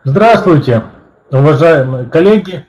Здравствуйте, уважаемые коллеги.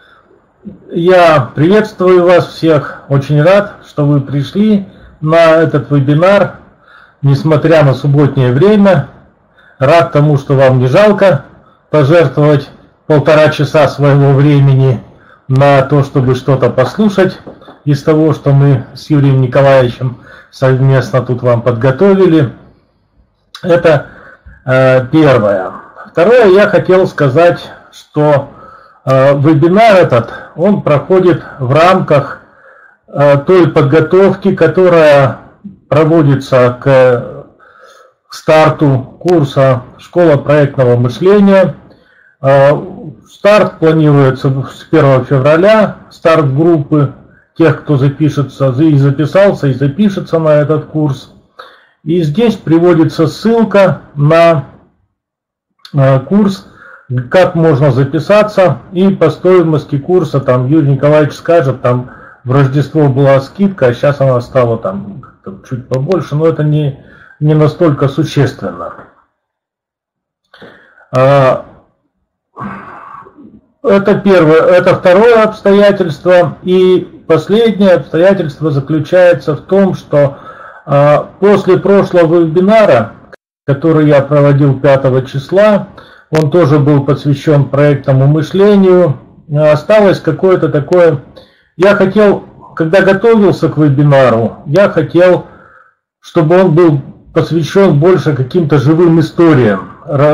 Я приветствую вас всех. Очень рад, что вы пришли на этот вебинар, несмотря на субботнее время. Рад тому, что вам не жалко пожертвовать 1,5 часа своего времени на то, чтобы что-то послушать из того, что мы с Юрием Николаевичем совместно тут вам подготовили. Это первое. Второе, я хотел сказать, что вебинар этот, он проходит в рамках той подготовки, которая проводится к старту курса «Школа проектного мышления». Старт планируется с 1 февраля, старт группы тех, кто запишется, и записался, и запишется на этот курс. И здесь приводится ссылка на курс, как можно записаться, и по стоимости курса, там Юрий Николаевич скажет, там в Рождество была скидка, а сейчас она стала там чуть побольше, но это не настолько существенно. Это первое, это второе обстоятельство. И последнее обстоятельство заключается в том, что после прошлого вебинара, который я проводил 5 числа, он тоже был посвящен проектному мышлению. Осталось какое-то такое... Я хотел, когда готовился к вебинару, я хотел, чтобы он был посвящен больше каким-то живым историям,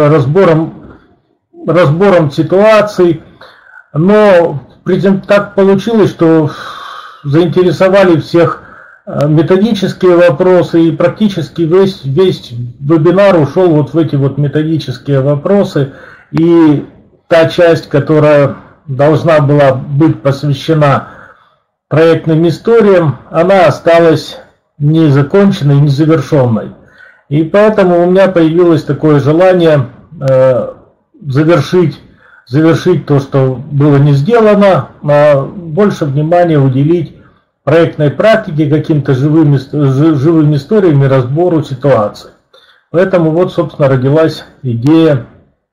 разбором ситуаций. Но так получилось, что заинтересовали всех методические вопросы, и практически весь вебинар ушел вот в эти вот методические вопросы, и та часть, которая должна была быть посвящена проектным историям, она осталась незаконченной, незавершенной. И поэтому у меня появилось такое желание завершить то, что было не сделано, а больше внимания уделить проектной практике, каким-то живыми историями, разбору ситуаций. Поэтому вот, собственно, родилась идея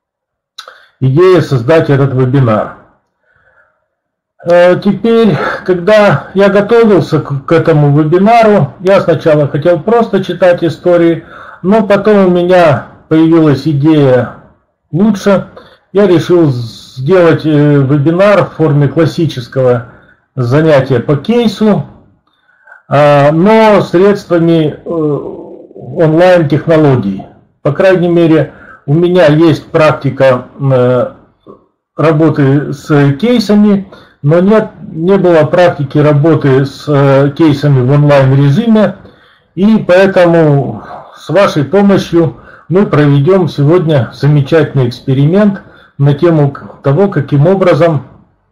создать этот вебинар. Теперь, когда я готовился к этому вебинару, я сначала хотел просто читать истории, но потом у меня появилась идея лучше. Я решил сделать вебинар в форме классического занятия по кейсу, но средствами онлайн-технологий. По крайней мере, у меня есть практика работы с кейсами, но не было практики работы с кейсами в онлайн-режиме, и поэтому с вашей помощью мы проведем сегодня замечательный эксперимент на тему того, каким образом...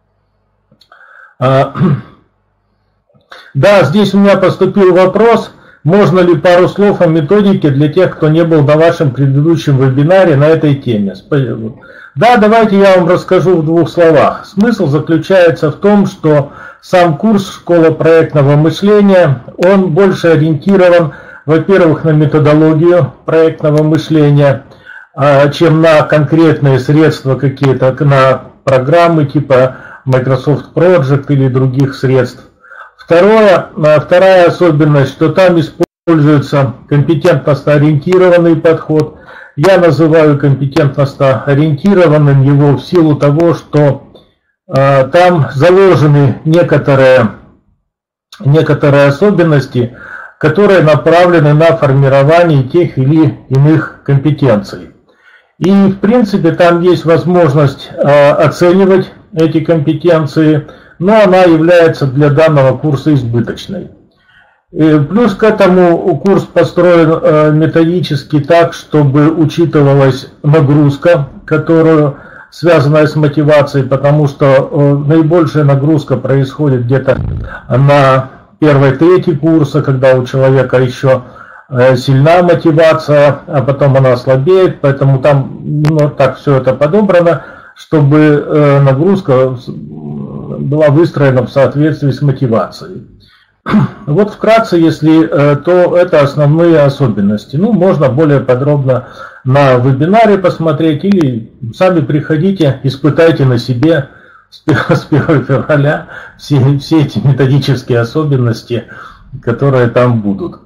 Да, здесь у меня поступил вопрос, можно ли пару слов о методике для тех, кто не был на вашем предыдущем вебинаре на этой теме. Да, давайте я вам расскажу в 2 словах. Смысл заключается в том, что сам курс «Школа проектного мышления», он больше ориентирован, во-первых, на методологию проектного мышления, чем на конкретные средства какие-то, на программы типа Microsoft Project или других средств. Вторая особенность, что там используется компетентностно-ориентированный подход. Я называю компетентностно-ориентированным его в силу того, что там заложены некоторые особенности, которые направлены на формирование тех или иных компетенций. И в принципе там есть возможность оценивать эти компетенции, но она является для данного курса избыточной. И плюс к этому курс построен методически так, чтобы учитывалась нагрузка, которая связанная с мотивацией, потому что наибольшая нагрузка происходит где-то на 1-3 курса, когда у человека еще сильна мотивация, а потом она слабеет, поэтому там так все это подобрано, чтобы нагрузка была выстроена в соответствии с мотивацией. Вот вкратце, если то это основные особенности. Ну, можно более подробно на вебинаре посмотреть или сами приходите, испытайте на себе с 1 февраля все эти методические особенности, которые там будут.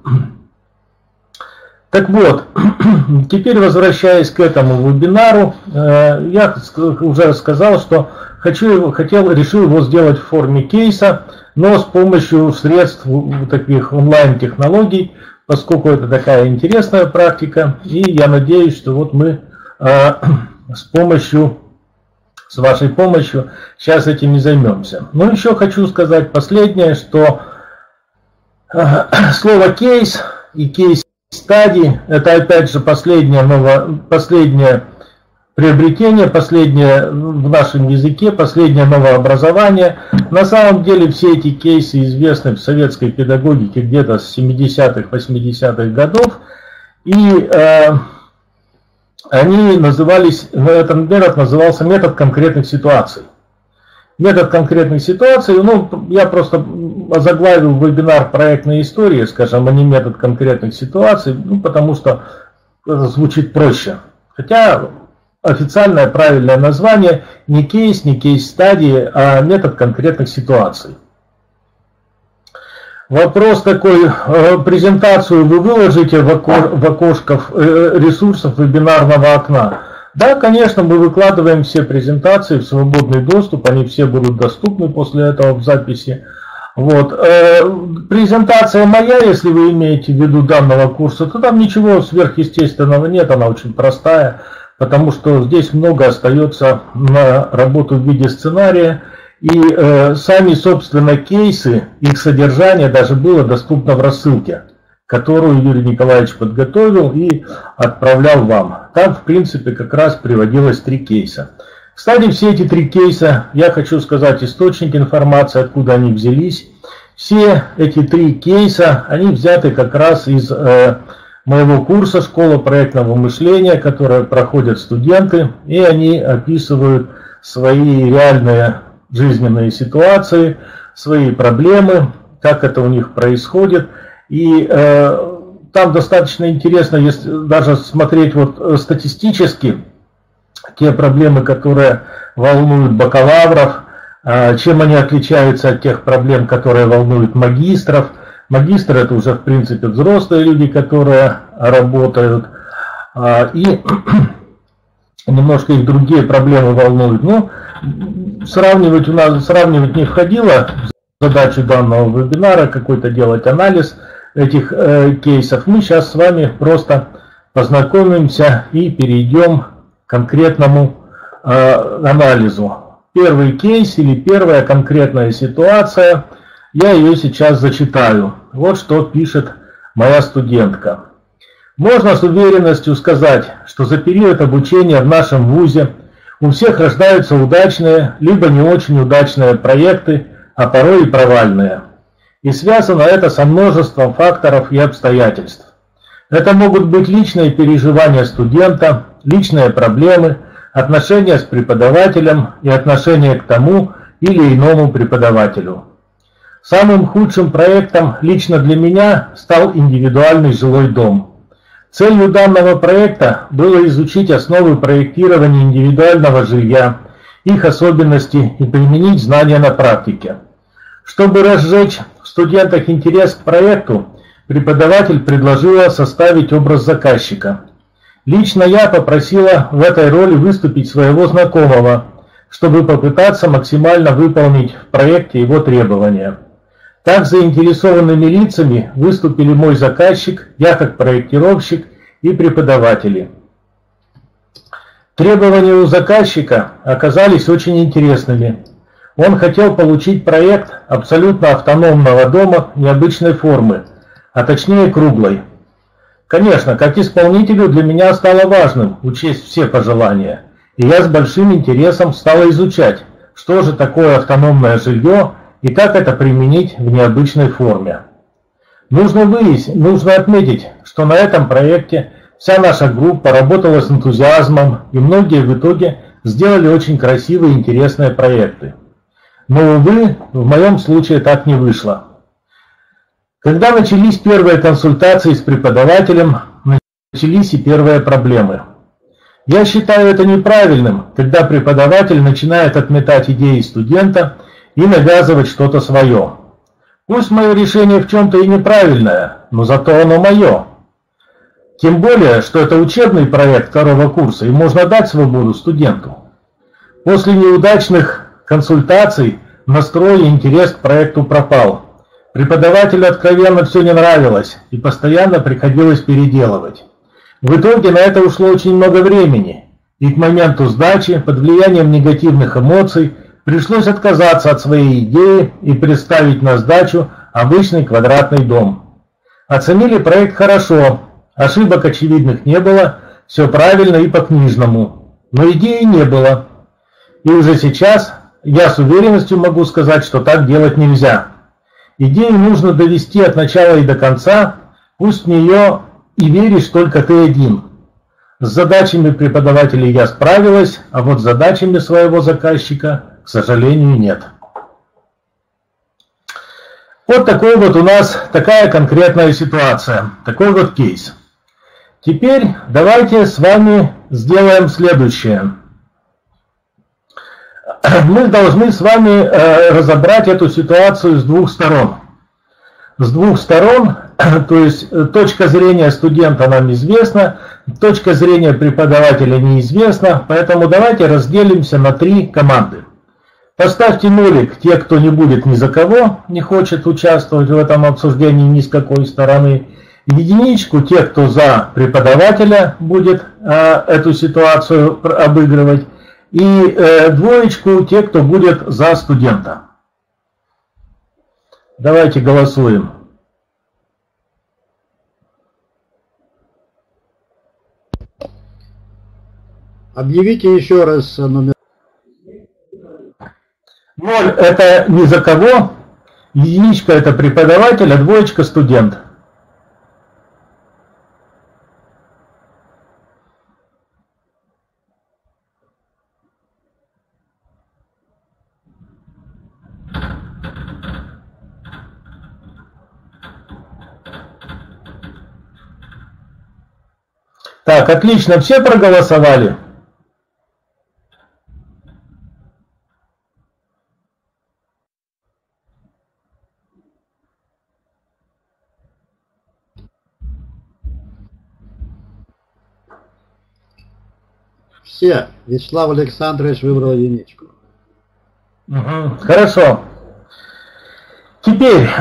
Так вот, теперь возвращаясь к этому вебинару, я уже сказал, что решил его сделать в форме кейса, но с помощью средств таких онлайн-технологий, поскольку это такая интересная практика, и я надеюсь, что вот мы с вашей помощью сейчас этим и займемся. Но еще хочу сказать последнее, что слово кейс и кейс-стадии – это опять же последнее приобретение, последнее в нашем языке, последнее новообразование. На самом деле все эти кейсы известны в советской педагогике где-то с 70-х, 80-х годов. И они назывались, этот метод назывался метод конкретных ситуаций. Метод конкретных ситуаций, ну, я просто озаглавил вебинар проектной истории, скажем, а не метод конкретных ситуаций, ну, потому что это звучит проще. Хотя официальное правильное название не кейс-стадии, а метод конкретных ситуаций. Вопрос такой, презентацию вы выложите в окошко ресурсов вебинарного окна? Да, конечно, мы выкладываем все презентации в свободный доступ, они все будут доступны после этого в записи. Вот. Презентация моя, если вы имеете в виду данного курса, то там ничего сверхъестественного нет, она очень простая, потому что здесь много остается на работу в виде сценария, и сами, собственно, кейсы, их содержание даже было доступно в рассылке, которую Юрий Николаевич подготовил и отправлял вам. Там, в принципе, как раз приводилось 3 кейса. Кстати, все эти 3 кейса, я хочу сказать источник информации, откуда они взялись. Все эти 3 кейса, они взяты как раз из моего курса «Школа проектного мышления», который проходят студенты, и они описывают свои реальные жизненные ситуации, свои проблемы, как это у них происходит. И там достаточно интересно, если даже смотреть вот статистически, те проблемы, которые волнуют бакалавров, чем они отличаются от тех проблем, которые волнуют магистров. Магистры — это уже, в принципе, взрослые люди, которые работают, и немножко их другие проблемы волнуют. Но сравнивать не входило в задачу данного вебинара, какой-то делать анализ этих кейсов. Мы сейчас с вами просто познакомимся и перейдем к конкретному анализу. Первый кейс или первая конкретная ситуация, я ее сейчас зачитаю. Вот что пишет моя студентка. Можно с уверенностью сказать, что за период обучения в нашем вузе у всех рождаются удачные, либо не очень удачные проекты, а порой и провальные. И связано это со множеством факторов и обстоятельств. Это могут быть личные переживания студента, личные проблемы, отношения с преподавателем и отношение к тому или иному преподавателю. Самым худшим проектом лично для меня стал индивидуальный жилой дом. Целью данного проекта было изучить основы проектирования индивидуального жилья, их особенности и применить знания на практике. Чтобы разжечь в студентах интерес к проекту, преподаватель предложила составить образ заказчика. Лично я попросила в этой роли выступить своего знакомого, чтобы попытаться максимально выполнить в проекте его требования. Так заинтересованными лицами выступили мой заказчик, я как проектировщик и преподаватели. Требования у заказчика оказались очень интересными. Он хотел получить проект абсолютно автономного дома необычной формы, а точнее круглой. Конечно, как исполнителю для меня стало важным учесть все пожелания, и я с большим интересом стала изучать, что же такое автономное жилье и как это применить в необычной форме. Нужно отметить, что на этом проекте вся наша группа работала с энтузиазмом, и многие в итоге сделали очень красивые и интересные проекты. Но, увы, в моем случае так не вышло. Когда начались первые консультации с преподавателем, начались и первые проблемы. Я считаю это неправильным, когда преподаватель начинает отметать идеи студента и навязывать что-то свое. Пусть мое решение в чем-то и неправильное, но зато оно мое. Тем более, что это учебный проект второго курса, и можно дать свободу студенту. После неудачных консультаций настрой и интерес к проекту пропал. Преподавателю откровенно все не нравилось, и постоянно приходилось переделывать. В итоге на это ушло очень много времени, и к моменту сдачи, под влиянием негативных эмоций, пришлось отказаться от своей идеи и представить на сдачу обычный квадратный дом. Оценили проект хорошо, ошибок очевидных не было, все правильно и по-книжному, но идеи не было. И уже сейчас я с уверенностью могу сказать, что так делать нельзя. Идею нужно довести от начала и до конца, пусть в нее и веришь только ты один. С задачами преподавателей я справилась, а вот с задачами своего заказчика, к сожалению, нет. Вот такой вот у нас такая конкретная ситуация, такой вот кейс. Теперь давайте с вами сделаем следующее. Мы должны с вами разобрать эту ситуацию с двух сторон. С двух сторон, то есть точка зрения студента нам известна, точка зрения преподавателя неизвестна, поэтому давайте разделимся на три команды. Поставьте нолик те, кто не будет ни за кого, не хочет участвовать в этом обсуждении ни с какой стороны. Единичку те, кто за преподавателя будет эту ситуацию обыгрывать. И двоечку те, кто будет за студента. Давайте голосуем. Объявите еще раз номер. 0 это ни за кого, единичка это преподаватель, а двоечка студент. Так, отлично, все проголосовали? Все. Вячеслав Александрович выбрал единичку. Хорошо. Теперь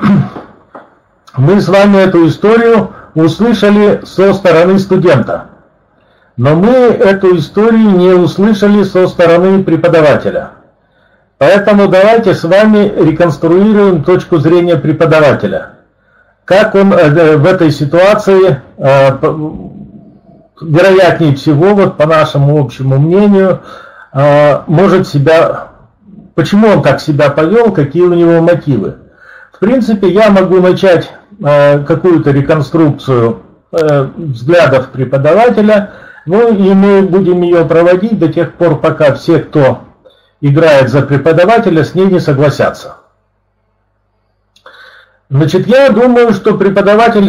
мы с вами эту историю услышали со стороны студента. Но мы эту историю не услышали со стороны преподавателя. Поэтому давайте с вами реконструируем точку зрения преподавателя. Как он в этой ситуации, вероятнее всего, вот по нашему общему мнению, может себя, почему он так себя повел, какие у него мотивы. В принципе, я могу начать какую-то реконструкцию взглядов преподавателя, ну и мы будем ее проводить до тех пор, пока все, кто играет за преподавателя, с ней не согласятся. Значит, я думаю, что преподаватель,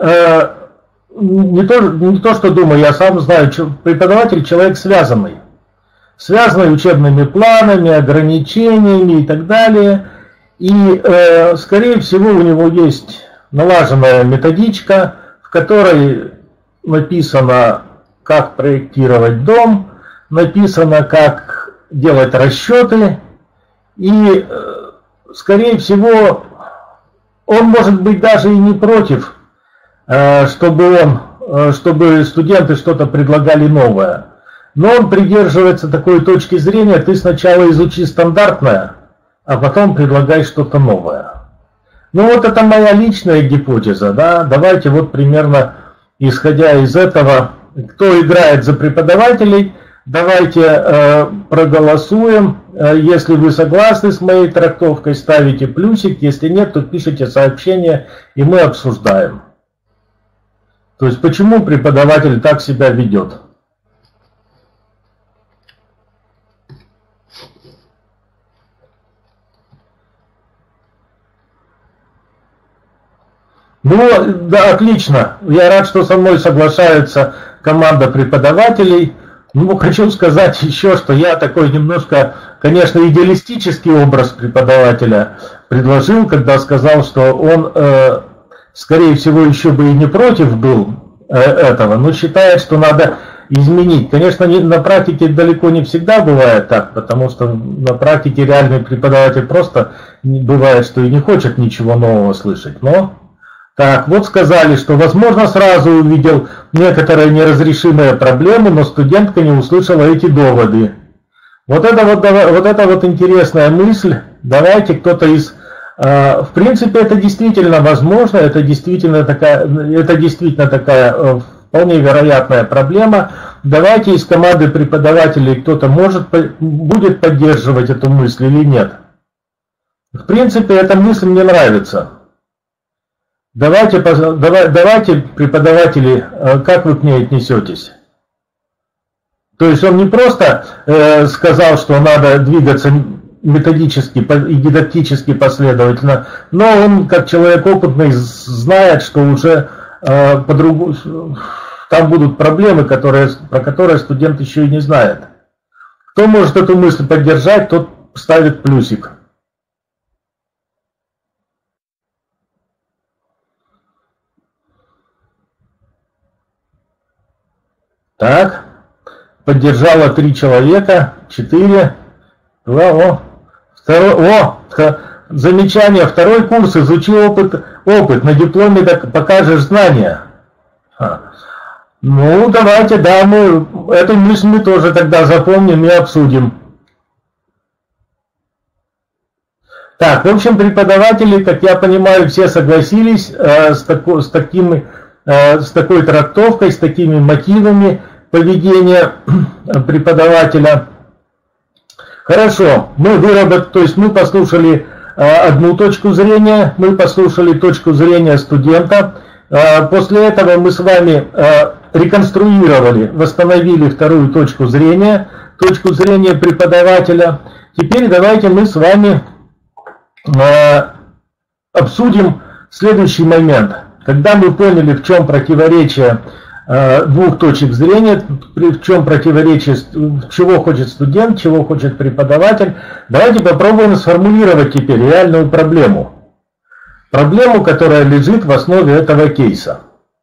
не то что думаю, я сам знаю, преподаватель человек связанный учебными планами, ограничениями и так далее. И, скорее всего, у него есть налаженная методичка, в которой написано, как проектировать дом, написано, как делать расчеты, и, скорее всего, он может быть даже и не против, чтобы студенты что-то предлагали новое. Но он придерживается такой точки зрения: ты сначала изучи стандартное, а потом предлагай что-то новое. Ну вот это моя личная гипотеза, да. Давайте вот примерно исходя из этого, кто играет за преподавателей, давайте проголосуем. Если вы согласны с моей трактовкой, ставите плюсик, если нет, то пишите сообщение, и мы обсуждаем. То есть почему преподаватель так себя ведет. Ну, да, отлично. Я рад, что со мной соглашается команда преподавателей. Ну, хочу сказать еще, что я такой немножко, конечно, идеалистический образ преподавателя предложил, когда сказал, что он, скорее всего, еще бы и не против был этого, но считает, что надо изменить. Конечно, на практике далеко не всегда бывает так, потому что на практике реальный преподаватель просто бывает, что и не хочет ничего нового слышать. Но так, вот сказали, что, возможно, сразу увидел некоторые неразрешимые проблемы, но студентка не услышала эти доводы. Вот это вот интересная мысль. Давайте кто-то из... В принципе, это действительно возможно, это действительно такая вполне вероятная проблема. Давайте из команды преподавателей кто-то будет поддерживать эту мысль или нет. В принципе, эта мысль мне нравится. Давайте, преподаватели, как вы к ней отнесетесь? То есть он не просто сказал, что надо двигаться методически и дидактически последовательно, но он, как человек опытный, знает, что уже там будут проблемы, про которые студент еще и не знает. Кто может эту мысль поддержать, тот ставит плюсик. Так, поддержало 3 человека, 4, 2, замечание, второй курс, изучи опыт, на дипломе покажешь знания. Ну, давайте, да, мы эту мысль мы тоже тогда запомним и обсудим. Так, в общем, преподаватели, как я понимаю, все согласились с такой трактовкой, с такими мотивами поведения преподавателя. Хорошо, то есть мы послушали одну точку зрения, мы послушали точку зрения студента. После этого мы с вами реконструировали, восстановили вторую точку зрения преподавателя. Теперь давайте мы с вами обсудим следующий момент. Когда мы поняли, в чем противоречие двух точек зрения, в чем противоречие, чего хочет студент, чего хочет преподаватель, давайте попробуем сформулировать теперь реальную проблему. Проблему, которая лежит в основе этого кейса.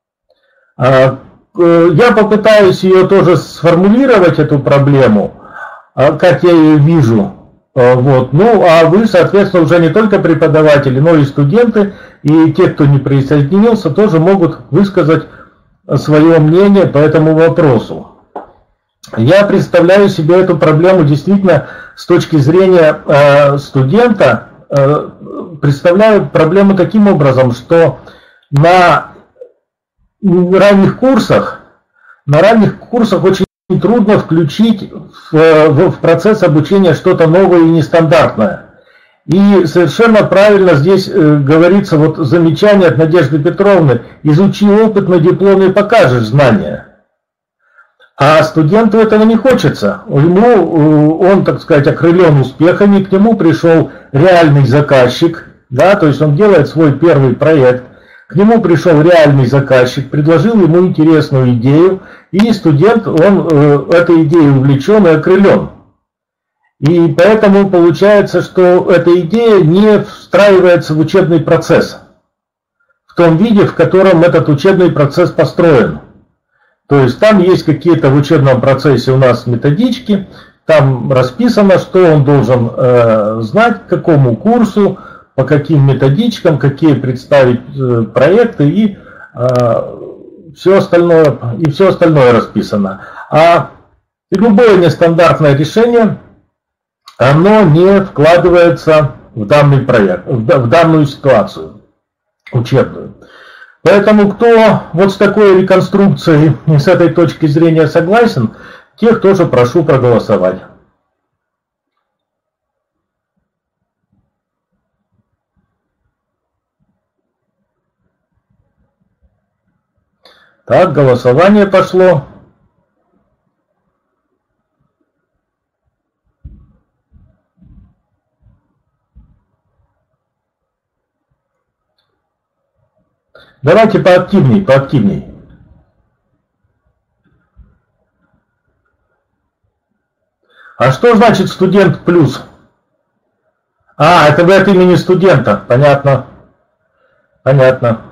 Я попытаюсь ее тоже сформулировать, эту проблему, как я ее вижу. Вот. Ну, а вы, соответственно, уже не только преподаватели, но и студенты, и те, кто не присоединился, тоже могут высказать свое мнение по этому вопросу. Я представляю себе эту проблему действительно с точки зрения студента, представляю проблему таким образом, что на ранних курсах очень трудно включить в процесс обучения что-то новое и нестандартное. И совершенно правильно здесь говорится вот замечание от Надежды Петровны: изучи опыт, на дипломе покажешь знания. А студенту этого не хочется. Он, так сказать, окрылен успехами, к нему пришел реальный заказчик, да, то есть он делает свой первый проект, к нему пришел реальный заказчик, предложил ему интересную идею, и студент, он этой идеей увлечен и окрылен. И поэтому получается, что эта идея не встраивается в учебный процесс в том виде, в котором этот учебный процесс построен. То есть там есть какие-то в учебном процессе у нас методички, там расписано, что он должен знать, к какому курсу, по каким методичкам, какие представить проекты и все остальное расписано. А любое нестандартное решение, оно не вкладывается в данный проект, в данную ситуацию учебную. Поэтому кто вот с такой реконструкцией и с этой точки зрения согласен, тех тоже прошу проголосовать. Так, голосование пошло. Давайте поактивней, поактивней. А что значит студент плюс? А, это вы от имени студента. Понятно. Понятно.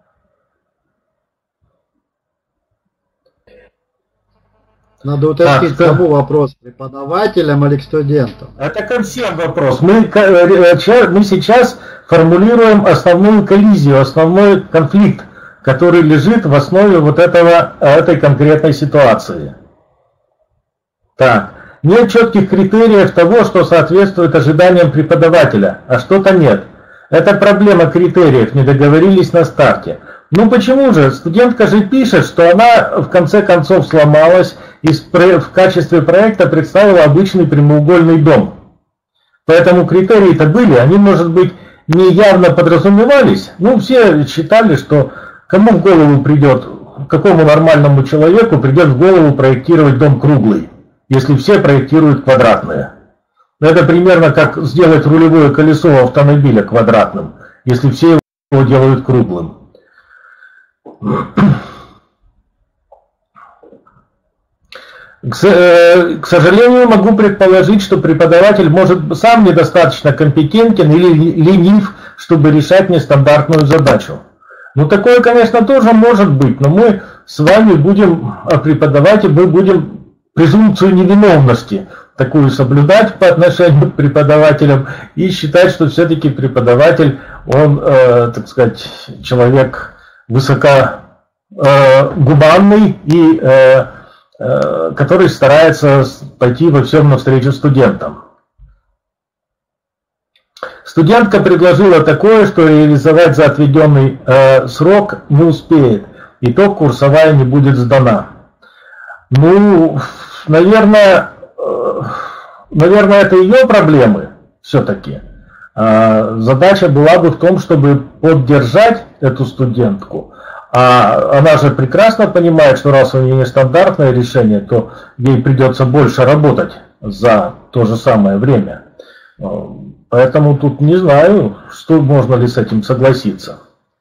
Надо уточнить, кому вопрос, преподавателям или к студентам? Это ко всем вопрос. Мы сейчас формулируем основную коллизию, основной конфликт, который лежит в основе вот этой конкретной ситуации. Так. Нет четких критериев того, что соответствует ожиданиям преподавателя, а что-то нет. Это проблема критериев, не договорились на старте. Ну почему же? Студентка же пишет, что она в конце концов сломалась и в качестве проекта представила обычный прямоугольный дом. Поэтому критерии-то были, они, может быть, не явно подразумевались. Ну, все считали, что кому в голову придет, какому нормальному человеку придет в голову проектировать дом круглый, если все проектируют квадратные. Это примерно как сделать рулевое колесо автомобиля квадратным, если все его делают круглым. К сожалению, могу предположить, что преподаватель может сам недостаточно компетентен или ленив, чтобы решать нестандартную задачу. Ну, такое, конечно, тоже может быть, но мы с вами будем преподавать, и мы будем презумпцию невиновности такую соблюдать по отношению к преподавателям и считать, что все-таки преподаватель, он, так сказать, человек высокогуманный и который старается пойти во всем навстречу студентам. Студентка предложила такое, что реализовать за отведенный срок не успеет, итог курсовая не будет сдана. Ну, наверное, это ее проблемы все-таки. Задача была бы в том, чтобы поддержать эту студентку. А она же прекрасно понимает, что раз у нее нестандартное решение, то ей придется больше работать за то же самое время. Поэтому тут не знаю, что можно ли с этим согласиться.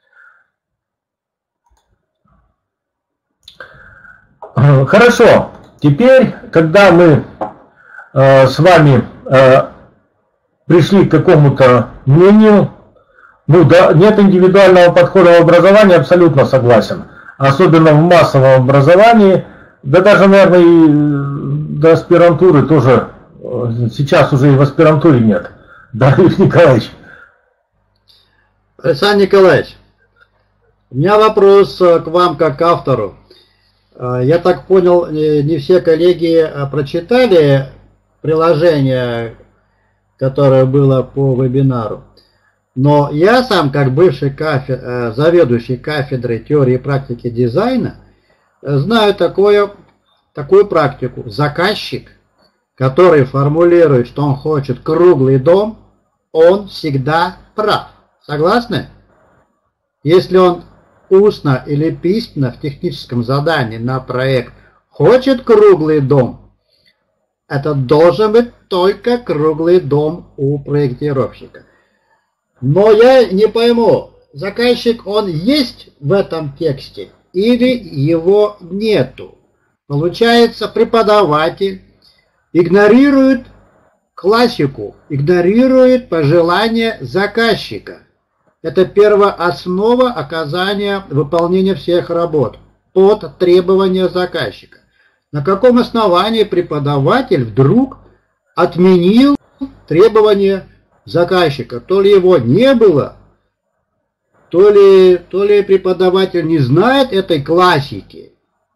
Хорошо. Теперь, когда мы с вами пришли к какому-то мнению, ну да, нет индивидуального подхода в образовании, абсолютно согласен. Особенно в массовом образовании, да даже, наверное, и до аспирантуры тоже, сейчас уже и в аспирантуре нет. Да, Ильич Николаевич. Александр Николаевич, у меня вопрос к вам как автору. Я так понял, не все коллеги прочитали приложение, которое было по вебинару. Но я сам, как бывший заведующий кафедрой теории и практики дизайна, знаю такую практику. Заказчик, который формулирует, что он хочет круглый дом, он всегда прав. Согласны? Если он устно или письменно в техническом задании на проект хочет круглый дом, это должен быть только круглый дом у проектировщика. Но я не пойму, заказчик он есть в этом тексте или его нету. Получается, преподаватель игнорирует классику, игнорирует пожелания заказчика. Это первооснова оказания выполнения всех работ под требования заказчика. На каком основании преподаватель вдруг отменил требования заказчика? То ли его не было, то ли преподаватель не знает этой классики.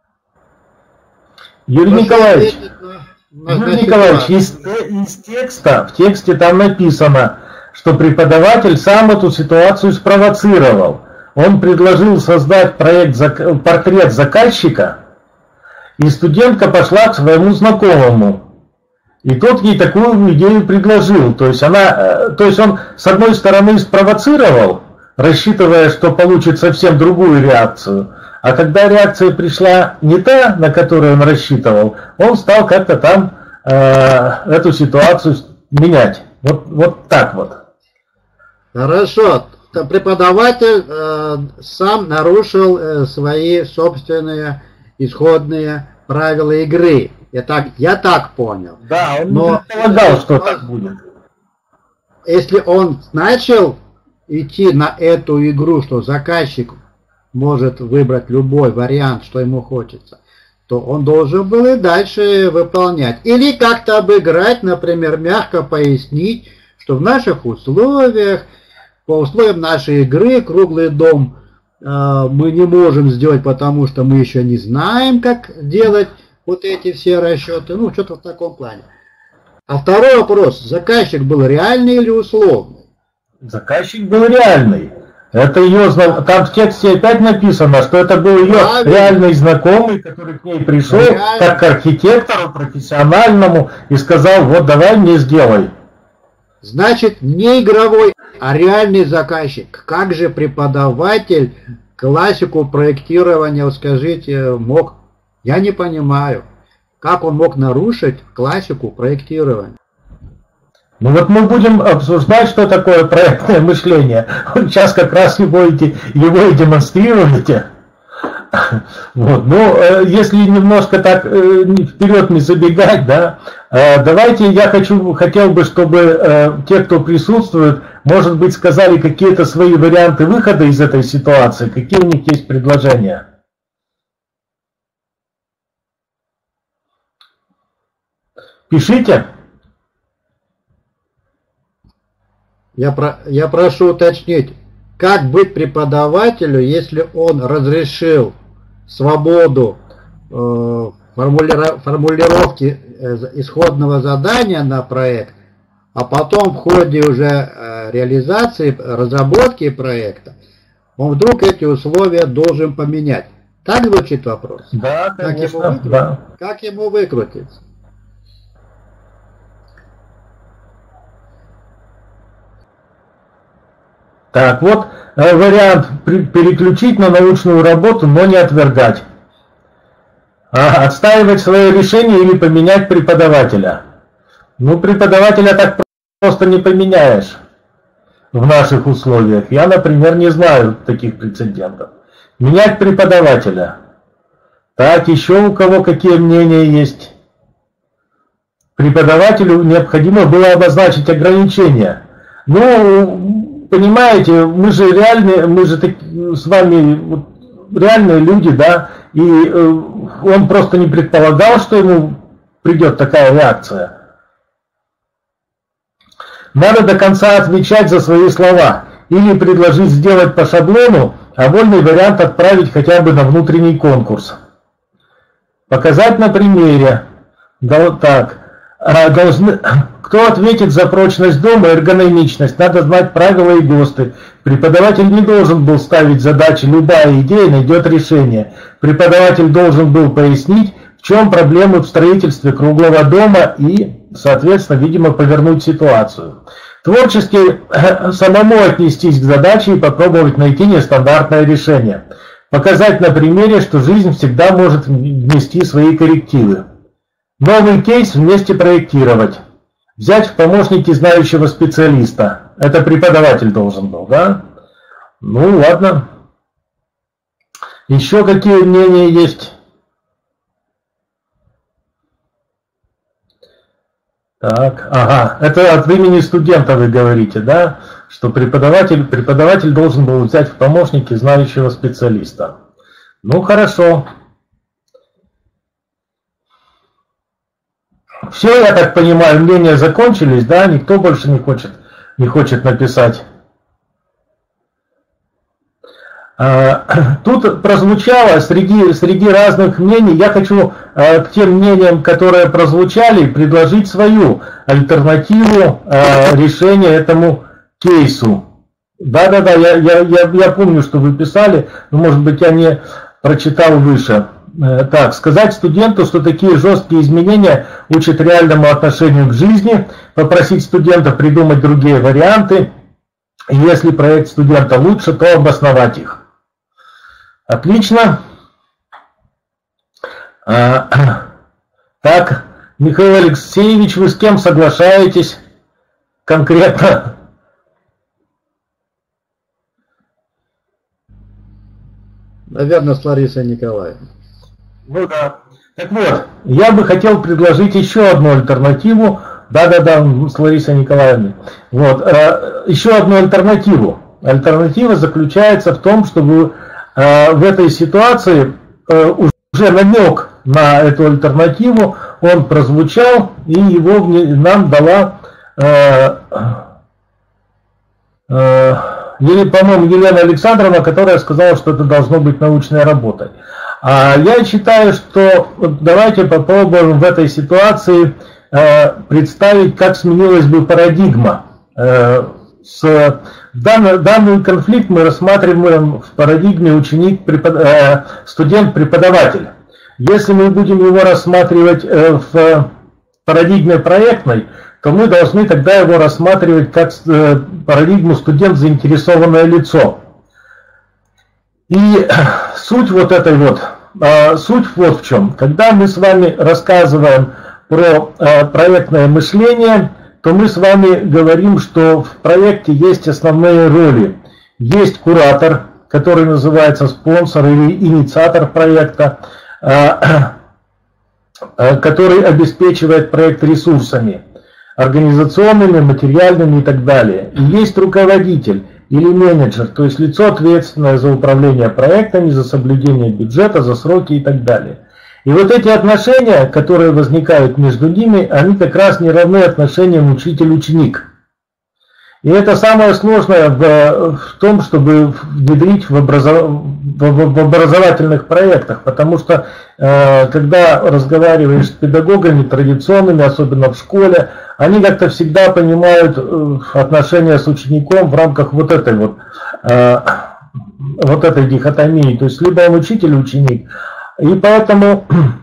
Юрий Николаевич, из текста, в тексте там написано, что преподаватель сам эту ситуацию спровоцировал. Он предложил создать портрет заказчика, и студентка пошла к своему знакомому. И тот ей такую идею предложил. То есть он с одной стороны спровоцировал, рассчитывая, что получит совсем другую реакцию. А когда реакция пришла не та, на которую он рассчитывал, он стал как-то там эту ситуацию менять. Вот так вот. Хорошо. преподаватель сам нарушил свои собственные исходные правила игры. Я так понял. Да, он не предполагал, что так будет. Если он начал идти на эту игру, что заказчик может выбрать любой вариант, что ему хочется, то он должен был и дальше выполнять. Или как-то обыграть, например, мягко пояснить, что в наших условиях, по условиям нашей игры, круглый дом мы не можем сделать, потому что мы еще не знаем, как делать вот эти все расчеты. Ну, что-то в таком плане. А второй вопрос. Заказчик был реальный или условный? Заказчик был реальный. Это ее, там в тексте опять написано, что это был ее реальный знакомый, который к ней пришел как к архитектору профессиональному и сказал: вот давай мне сделай. Значит, не игровой, а реальный заказчик. Как же преподаватель классику проектирования, скажите, мог? Я не понимаю, как он мог нарушить классику проектирования. Ну вот мы будем обсуждать, что такое проектное мышление. Сейчас как раз его и демонстрируете. Вот. Ну, если немножко так вперед не забегать, да, давайте я хотел бы, чтобы те, кто присутствует, может быть, сказали какие-то свои варианты выхода из этой ситуации, какие у них есть предложения. Пишите. Я прошу уточнить, как быть преподавателю, если он разрешил свободу формулировки исходного задания на проект, а потом в ходе уже реализации, разработки проекта, он вдруг эти условия должен поменять. Так звучит вопрос? Да, конечно, да. Как ему выкрутиться? Так, вот вариант переключить на научную работу, но не отвергать. Отстаивать свое решение или поменять преподавателя. Ну, преподавателя так просто не поменяешь в наших условиях. Я, например, не знаю таких прецедентов. Менять преподавателя. Так, еще у кого какие мнения есть? Преподавателю необходимо было обозначить ограничения. Ну, понимаете, мы же с вами реальные люди, да, и он просто не предполагал, что ему придет такая реакция. Надо до конца отвечать за свои слова или предложить сделать по шаблону, а вольный вариант отправить хотя бы на внутренний конкурс. Показать на примере. Да, так. Кто ответит за прочность дома и эргономичность? Надо знать правила и ГОСТы. Преподаватель не должен был ставить задачи, любая идея найдет решение. Преподаватель должен был пояснить, в чем проблемы в строительстве круглого дома и, соответственно, видимо, повернуть ситуацию. Творчески самому отнестись к задаче и попробовать найти нестандартное решение. Показать на примере, что жизнь всегда может внести свои коррективы. Новый кейс вместе проектировать. Взять в помощники знающего специалиста. Это преподаватель должен был, да? Ну, ладно. Еще какие мнения есть? Так, ага, это от имени студента вы говорите, да? Что преподаватель должен был взять в помощники знающего специалиста. Ну, хорошо. Все, я так понимаю, мнения закончились, да? Никто больше не хочет написать. Тут прозвучало среди разных мнений, я хочу к тем мнениям, которые прозвучали, предложить свою альтернативу решения этому кейсу. Да-да-да, я помню, что вы писали, но, может быть, я не прочитал выше. Так, сказать студенту, что такие жесткие изменения учат реальному отношению к жизни, попросить студента придумать другие варианты, и если проект студента лучше, то обосновать их. Отлично. Так, Михаил Алексеевич, вы с кем соглашаетесь конкретно? Наверное, с Ларисой Николаевной. Ну да. Так вот, я бы хотел предложить еще одну альтернативу. Да-да-да, с Ларисой Николаевной. Вот, еще одну альтернативу. Альтернатива заключается в том, чтобы в этой ситуации уже намек на эту альтернативу, он прозвучал, и его нам дала, по-моему, Елена Александровна, которая сказала, что это должно быть научной работой. А я считаю, что давайте попробуем в этой ситуации представить, как сменилась бы парадигма. Данный конфликт мы рассматриваем в парадигме студент-преподаватель. Если мы будем его рассматривать в парадигме проектной, то мы должны тогда его рассматривать как парадигму студент-заинтересованное лицо. И суть вот в чем. Когда мы с вами рассказываем про проектное мышление, то мы с вами говорим, что в проекте есть основные роли. Есть куратор, который называется спонсор или инициатор проекта, который обеспечивает проект ресурсами, организационными, материальными и так далее. И есть руководитель или менеджер, то есть лицо, ответственное за управление проектами, за соблюдение бюджета, за сроки и так далее. И вот эти отношения, которые возникают между ними, они как раз не равны отношениям учитель-ученик. И это самое сложное в том, чтобы внедрить в образовательных проектах, потому что когда разговариваешь с педагогами традиционными, особенно в школе, они как-то всегда понимают отношения с учеником в рамках вот этой дихотомии, то есть либо он учитель, ученик. И поэтому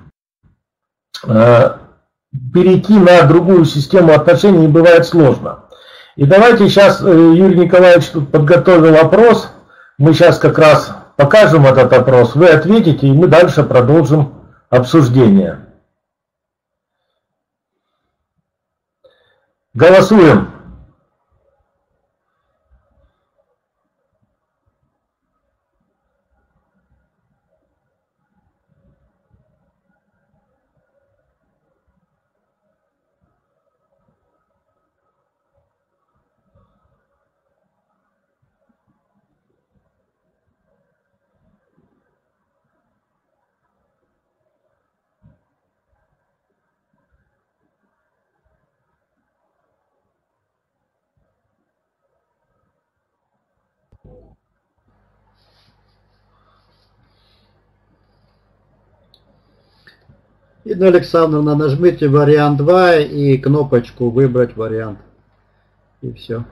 перейти на другую систему отношений бывает сложно. И давайте сейчас, Юрий Николаевич тут подготовил опрос, мы сейчас как раз покажем этот опрос, вы ответите, и мы дальше продолжим обсуждение. Голосуем. Инна Александровна, нажмите вариант 2 и кнопочку «Выбрать вариант». И все.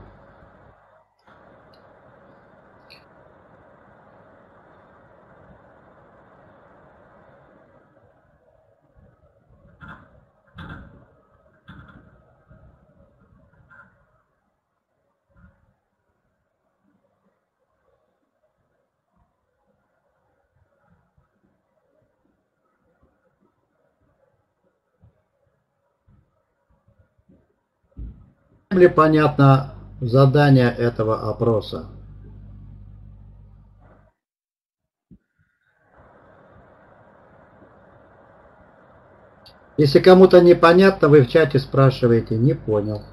Ли понятно задание этого опроса? Если кому-то непонятно, вы в чате спрашиваете, не понял.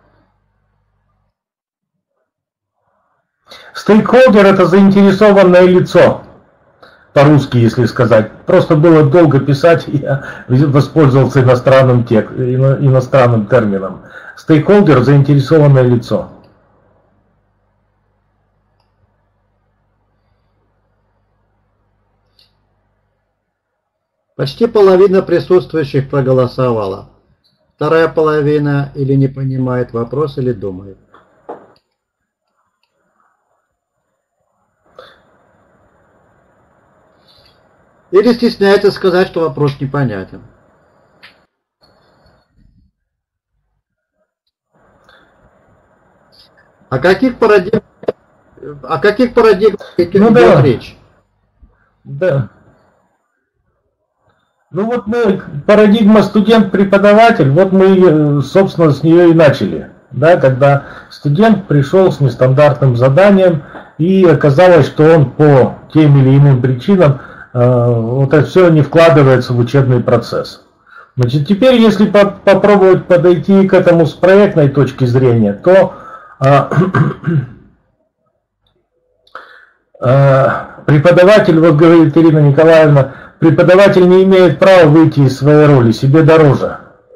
Стейкхолдер — это заинтересованное лицо, по-русски, если сказать. Просто было долго писать, и я воспользовался иностранным термином. Стейкхолдер — заинтересованное лицо. Почти половина присутствующих проголосовала. Вторая половина или не понимает вопрос, или думает. Или стесняется сказать, что вопрос непонятен. О каких парадигмах идет речь? Да. Ну вот парадигма студент-преподаватель, вот мы, собственно, с нее и начали. Да, когда студент пришел с нестандартным заданием, и оказалось, что он по тем или иным причинам вот это все не вкладывается в учебный процесс. Значит, теперь, если попробовать подойти к этому с проектной точки зрения, то преподаватель, вот говорит Ирина Николаевна, преподаватель не имеет права выйти из своей роли, себе дороже.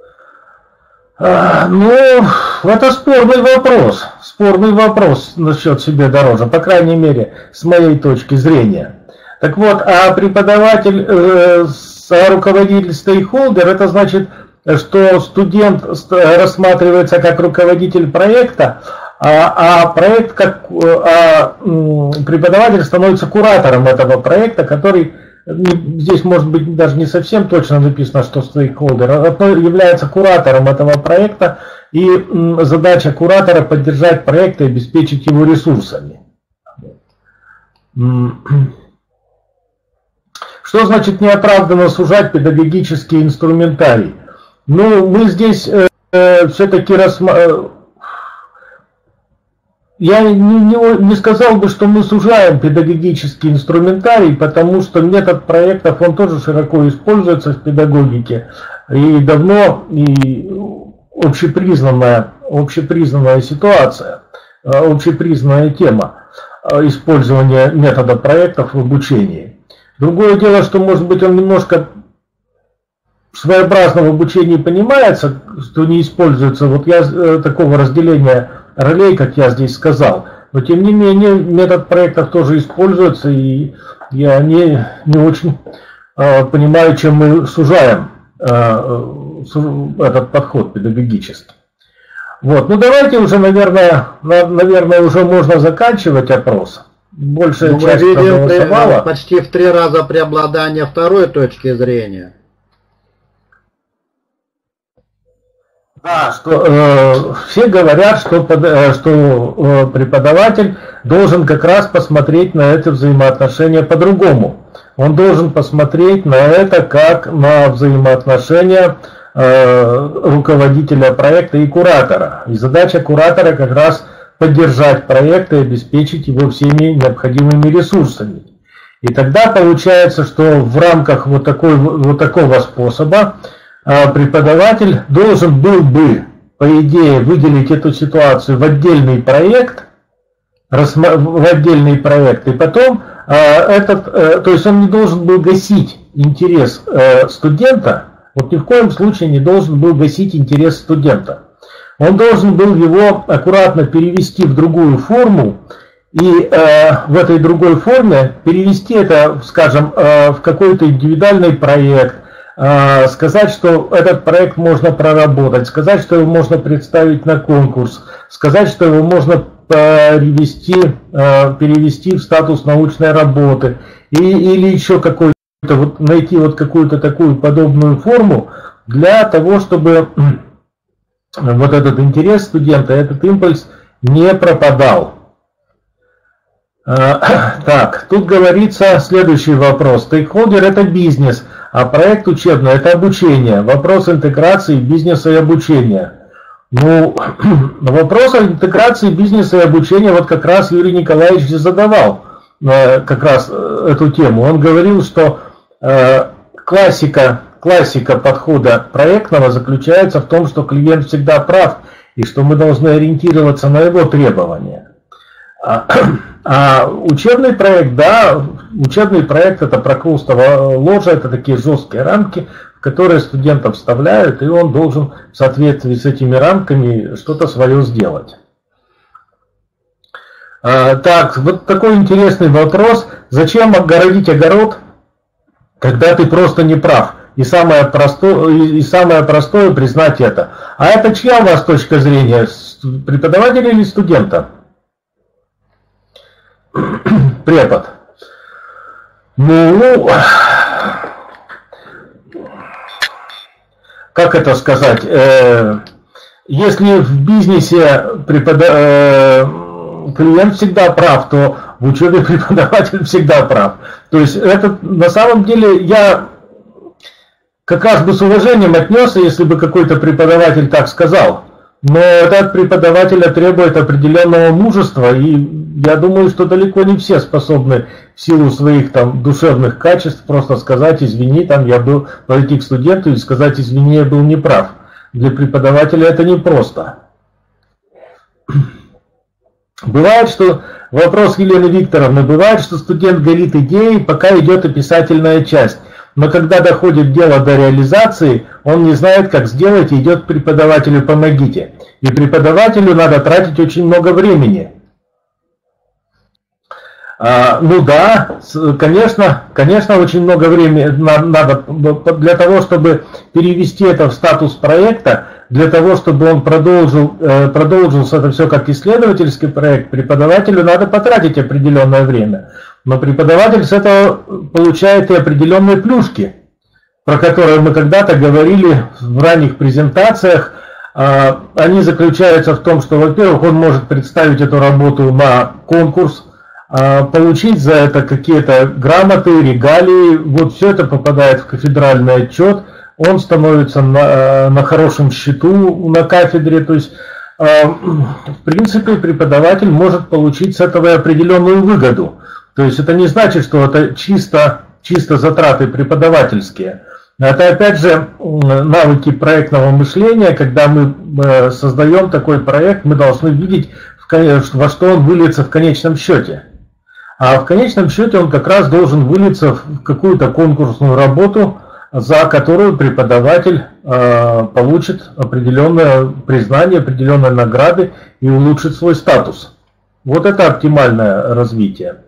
Ну, это спорный вопрос насчет себе дороже, по крайней мере, с моей точки зрения. Так вот, а преподаватель, руководитель, стейкхолдер, это значит, что студент рассматривается как руководитель проекта, преподаватель становится куратором этого проекта, который, здесь может быть даже не совсем точно написано, что стейкхолдер, является куратором этого проекта, и задача куратора поддержать проект и обеспечить его ресурсами. Что значит неоправданно сужать педагогический инструментарий? Ну, мы здесь все-таки я не сказал бы, что мы сужаем педагогический инструментарий, потому что метод проектов, он тоже широко используется в педагогике. И давно и общепризнанная ситуация, общепризнанная тема использования метода проектов в обучении. Другое дело, что, может быть, он немножко в своеобразном обучении понимается, что не используется вот такого разделения ролей, как я здесь сказал. Но, тем не менее, метод проектов тоже используется, и я не очень понимаю, чем мы сужаем этот подход педагогический. Вот. Ну, давайте уже, наверное, уже можно заканчивать опрос. Большая часть проголосовала. Почти в 3 раза преобладание второй точки зрения. Да, что все говорят, что преподаватель должен как раз посмотреть на это взаимоотношение по-другому. Он должен посмотреть на это как на взаимоотношения руководителя проекта и куратора. И задача куратора как раз поддержать проект и обеспечить его всеми необходимыми ресурсами. И тогда получается, что в рамках вот такого способа преподаватель должен был бы, по идее, выделить эту ситуацию в отдельный проект, и потом то есть он не должен был гасить интерес студента, вот ни в коем случае не должен был гасить интерес студента. Он должен был его аккуратно перевести в другую форму, и в этой другой форме перевести это, скажем, в какой-то индивидуальный проект, сказать, что этот проект можно проработать, сказать, что его можно представить на конкурс, сказать, что его можно перевести в статус научной работы, или еще найти какую-то такую подобную форму для того, чтобы вот этот интерес студента, этот импульс не пропадал. Так, тут говорится следующий вопрос. Стейкхолдер – это бизнес, а проект учебный – это обучение. Вопрос интеграции бизнеса и обучения. Ну, вопрос о интеграции бизнеса и обучения вот как раз Юрий Николаевич задавал как раз эту тему. Он говорил, что классика подхода проектного заключается в том, что клиент всегда прав, и что мы должны ориентироваться на его требования. А учебный проект, да, учебный проект — это прокрустово ложа, это такие жесткие рамки, в которые студентов вставляют, и он должен в соответствии с этими рамками что-то свое сделать. Так, вот такой интересный вопрос. Зачем огородить огород, когда ты просто не прав? И самое простое признать это. А это чья у вас точка зрения? Преподавателя или студента? Препод. Ну, как это сказать? Если в бизнесе клиент всегда прав, то в учебе преподаватель всегда прав. То есть это на самом деле я как раз бы с уважением отнесся, если бы какой-то преподаватель так сказал. Но это от преподавателя требует определенного мужества, и я думаю, что далеко не все способны в силу своих там душевных качеств просто сказать: извини, там я был, пойти к студенту и сказать: извини, я был неправ. Для преподавателя это непросто. Бывает, что вопрос Елены Викторовны, бывает, что студент горит идеей, пока идет описательная часть. Но когда доходит дело до реализации, он не знает, как сделать, и идет к преподавателю: помогите. И преподавателю надо тратить очень много времени. Ну да, конечно, очень много времени надо для того, чтобы перевести это в статус проекта, для того, чтобы он продолжился это все как исследовательский проект, преподавателю надо потратить определенное время. Но преподаватель с этого получает и определенные плюшки, про которые мы когда-то говорили в ранних презентациях. Они заключаются в том, что, во-первых, он может представить эту работу на конкурс, получить за это какие-то грамоты, регалии. Вот все это попадает в кафедральный отчет. Он становится на хорошем счету на кафедре. То есть, в принципе, преподаватель может получить с этого определенную выгоду. То есть это не значит, что это чисто затраты преподавательские. Это опять же навыки проектного мышления. Когда мы создаем такой проект, мы должны видеть, во что он выльется в конечном счете. А в конечном счете он как раз должен вылиться в какую-то конкурсную работу, за которую преподаватель получит определенное признание, определенные награды и улучшит свой статус. Вот это оптимальное развитие.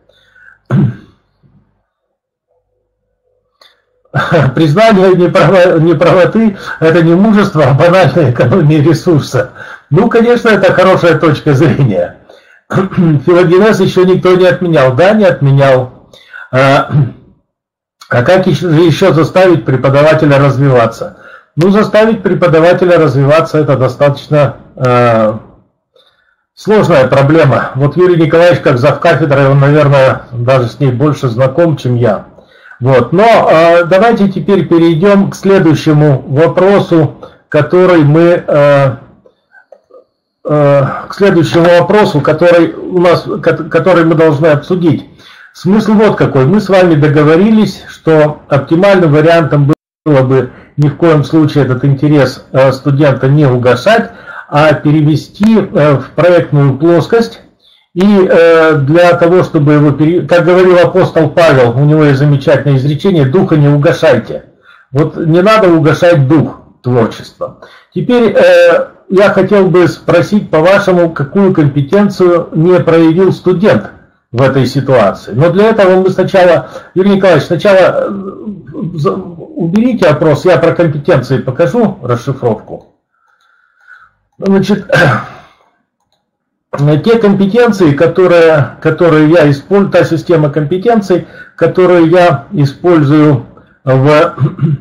Признание неправоты – это не мужество, а банальная экономия ресурса. Ну, конечно, это хорошая точка зрения. Филогенез еще никто не отменял. Да, не отменял. А как еще заставить преподавателя развиваться? Ну, заставить преподавателя развиваться – это достаточно сложная проблема. Вот Юрий Николаевич, как завкафедрой, он, наверное, даже с ней больше знаком, чем я. Вот. Но давайте теперь перейдем к следующему вопросу, который мы который мы должны обсудить. Смысл вот какой. Мы с вами договорились, что оптимальным вариантом было бы ни в коем случае этот интерес студента не угашать, а перевести в проектную плоскость. И для того, чтобы его, как говорил апостол Павел, у него есть замечательное изречение: духа не угашайте. Вот не надо угашать дух творчества. Теперь я хотел бы спросить, по-вашему, какую компетенцию не проявил студент в этой ситуации. Но для этого мы сначала, Юрий Николаевич, сначала уберите опрос, я про компетенции покажу расшифровку. Значит, те компетенции, которые я использую, та система компетенций, которую я использую в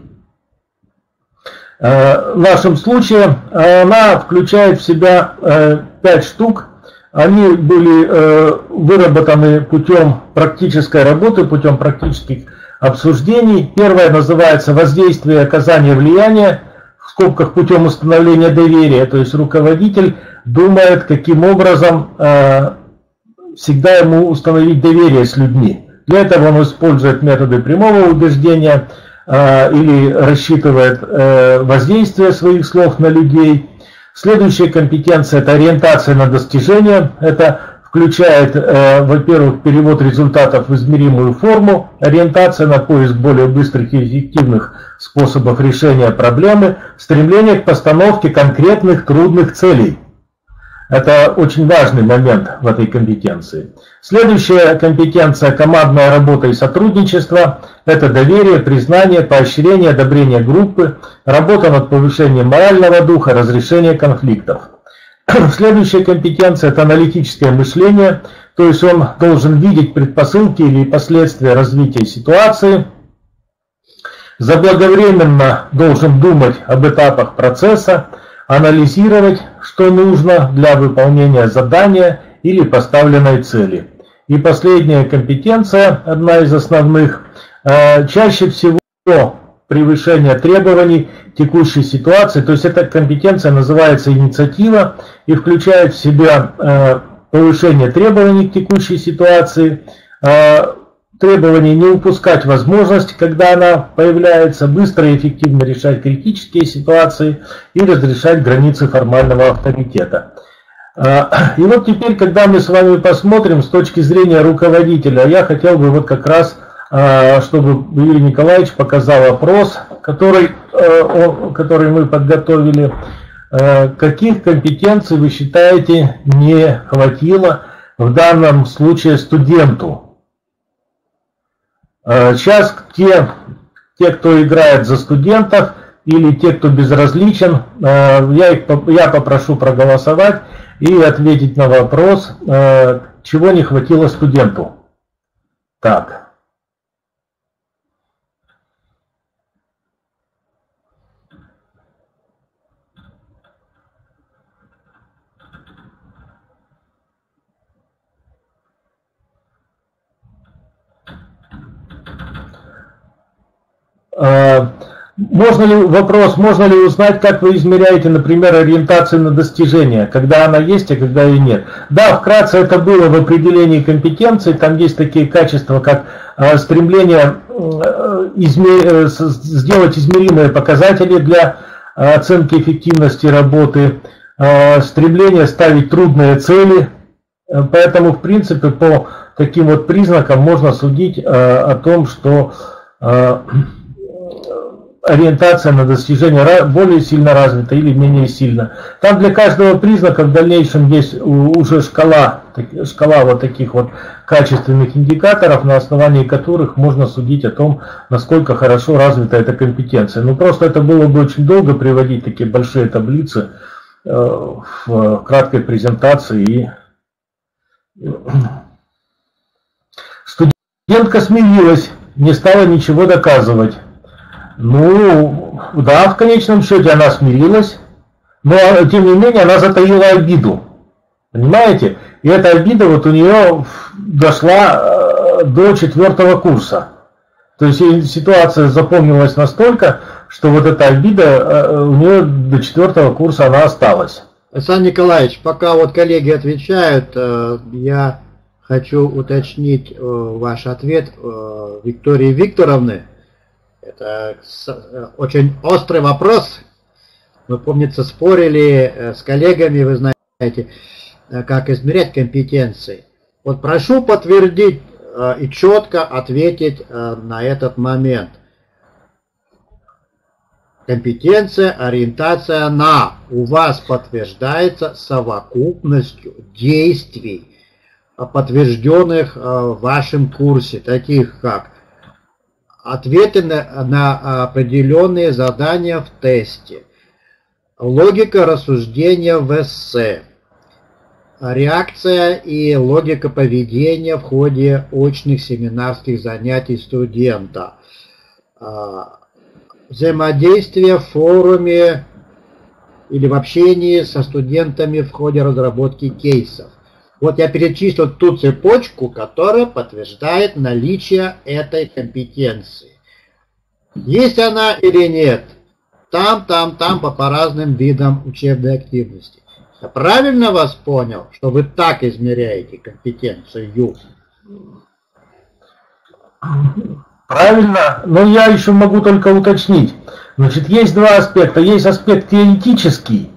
нашем случае, она включает в себя 5 штук. Они были выработаны путем практической работы, путем практических обсуждений. Первое называется воздействие и оказание влияния, в скобках путем установления доверия. То есть руководитель думает, каким образом всегда ему установить доверие с людьми. Для этого он использует методы прямого убеждения или рассчитывает воздействие своих слов на людей. Следующая компетенция – это ориентация на достижения. Это включает, во-первых, перевод результатов в измеримую форму, ориентация на поиск более быстрых и эффективных способов решения проблемы, стремление к постановке конкретных трудных целей. Это очень важный момент в этой компетенции. Следующая компетенция – командная работа и сотрудничество. Это доверие, признание, поощрение, одобрение группы, работа над повышением морального духа, разрешение конфликтов. Следующая компетенция – это аналитическое мышление, то есть он должен видеть предпосылки или последствия развития ситуации, заблаговременно должен думать об этапах процесса, анализировать, что нужно для выполнения задания или поставленной цели. И последняя компетенция, одна из основных, чаще всего превышения требований текущей ситуации. То есть эта компетенция называется инициатива и включает в себя повышение требований к текущей ситуации, требование не упускать возможность, когда она появляется, быстро и эффективно решать критические ситуации и разрешать границы формального авторитета. И вот теперь, когда мы с вами посмотрим с точки зрения руководителя, я хотел бы вот как раз, чтобы Юрий Николаевич показал опрос, который мы подготовили. Каких компетенций вы считаете не хватило в данном случае студенту? Сейчас те, кто играет за студентов или те, кто безразличен, я попрошу проголосовать и ответить на вопрос, чего не хватило студенту. Так. Можно ли узнать, как вы измеряете, например, ориентацию на достижения, когда она есть, а когда ее нет? Да, вкратце это было в определении компетенций, там есть такие качества, как стремление сделать измеримые показатели для оценки эффективности работы, стремление ставить трудные цели, поэтому, в принципе, по таким вот признакам можно судить о том, что ориентация на достижение более сильно развита или менее сильно. Там для каждого признака в дальнейшем есть уже шкала вот таких вот качественных индикаторов, на основании которых можно судить о том, насколько хорошо развита эта компетенция. Ну просто это было бы очень долго приводить такие большие таблицы в краткой презентации. Студентка смирилась, не стала ничего доказывать. Ну, да, в конечном счете она смирилась, но тем не менее она затаила обиду. Понимаете? И эта обида вот у нее дошла до 4 курса. То есть ситуация запомнилась настолько, что вот эта обида у нее до 4 курса она осталась. Александр Николаевич, пока вот коллеги отвечают, я хочу уточнить ваш ответ Виктории Викторовны. Это очень острый вопрос. Мы, помнится, спорили с коллегами, вы знаете, как измерять компетенции. Вот прошу подтвердить и четко ответить на этот момент. Компетенция, ориентация на у вас подтверждается совокупностью действий, подтвержденных в вашем курсе, таких как ответы на определенные задания в тесте, логика рассуждения в эссе, реакция и логика поведения в ходе очных семинарских занятий студента, взаимодействие в форуме или в общении со студентами в ходе разработки кейсов. Вот я перечислил ту цепочку, которая подтверждает наличие этой компетенции. Есть она или нет? Там, по разным видам учебной активности. Я правильно вас понял, что вы так измеряете компетенцию? Правильно, но я еще могу только уточнить. Значит, есть два аспекта. Есть аспект теоретический,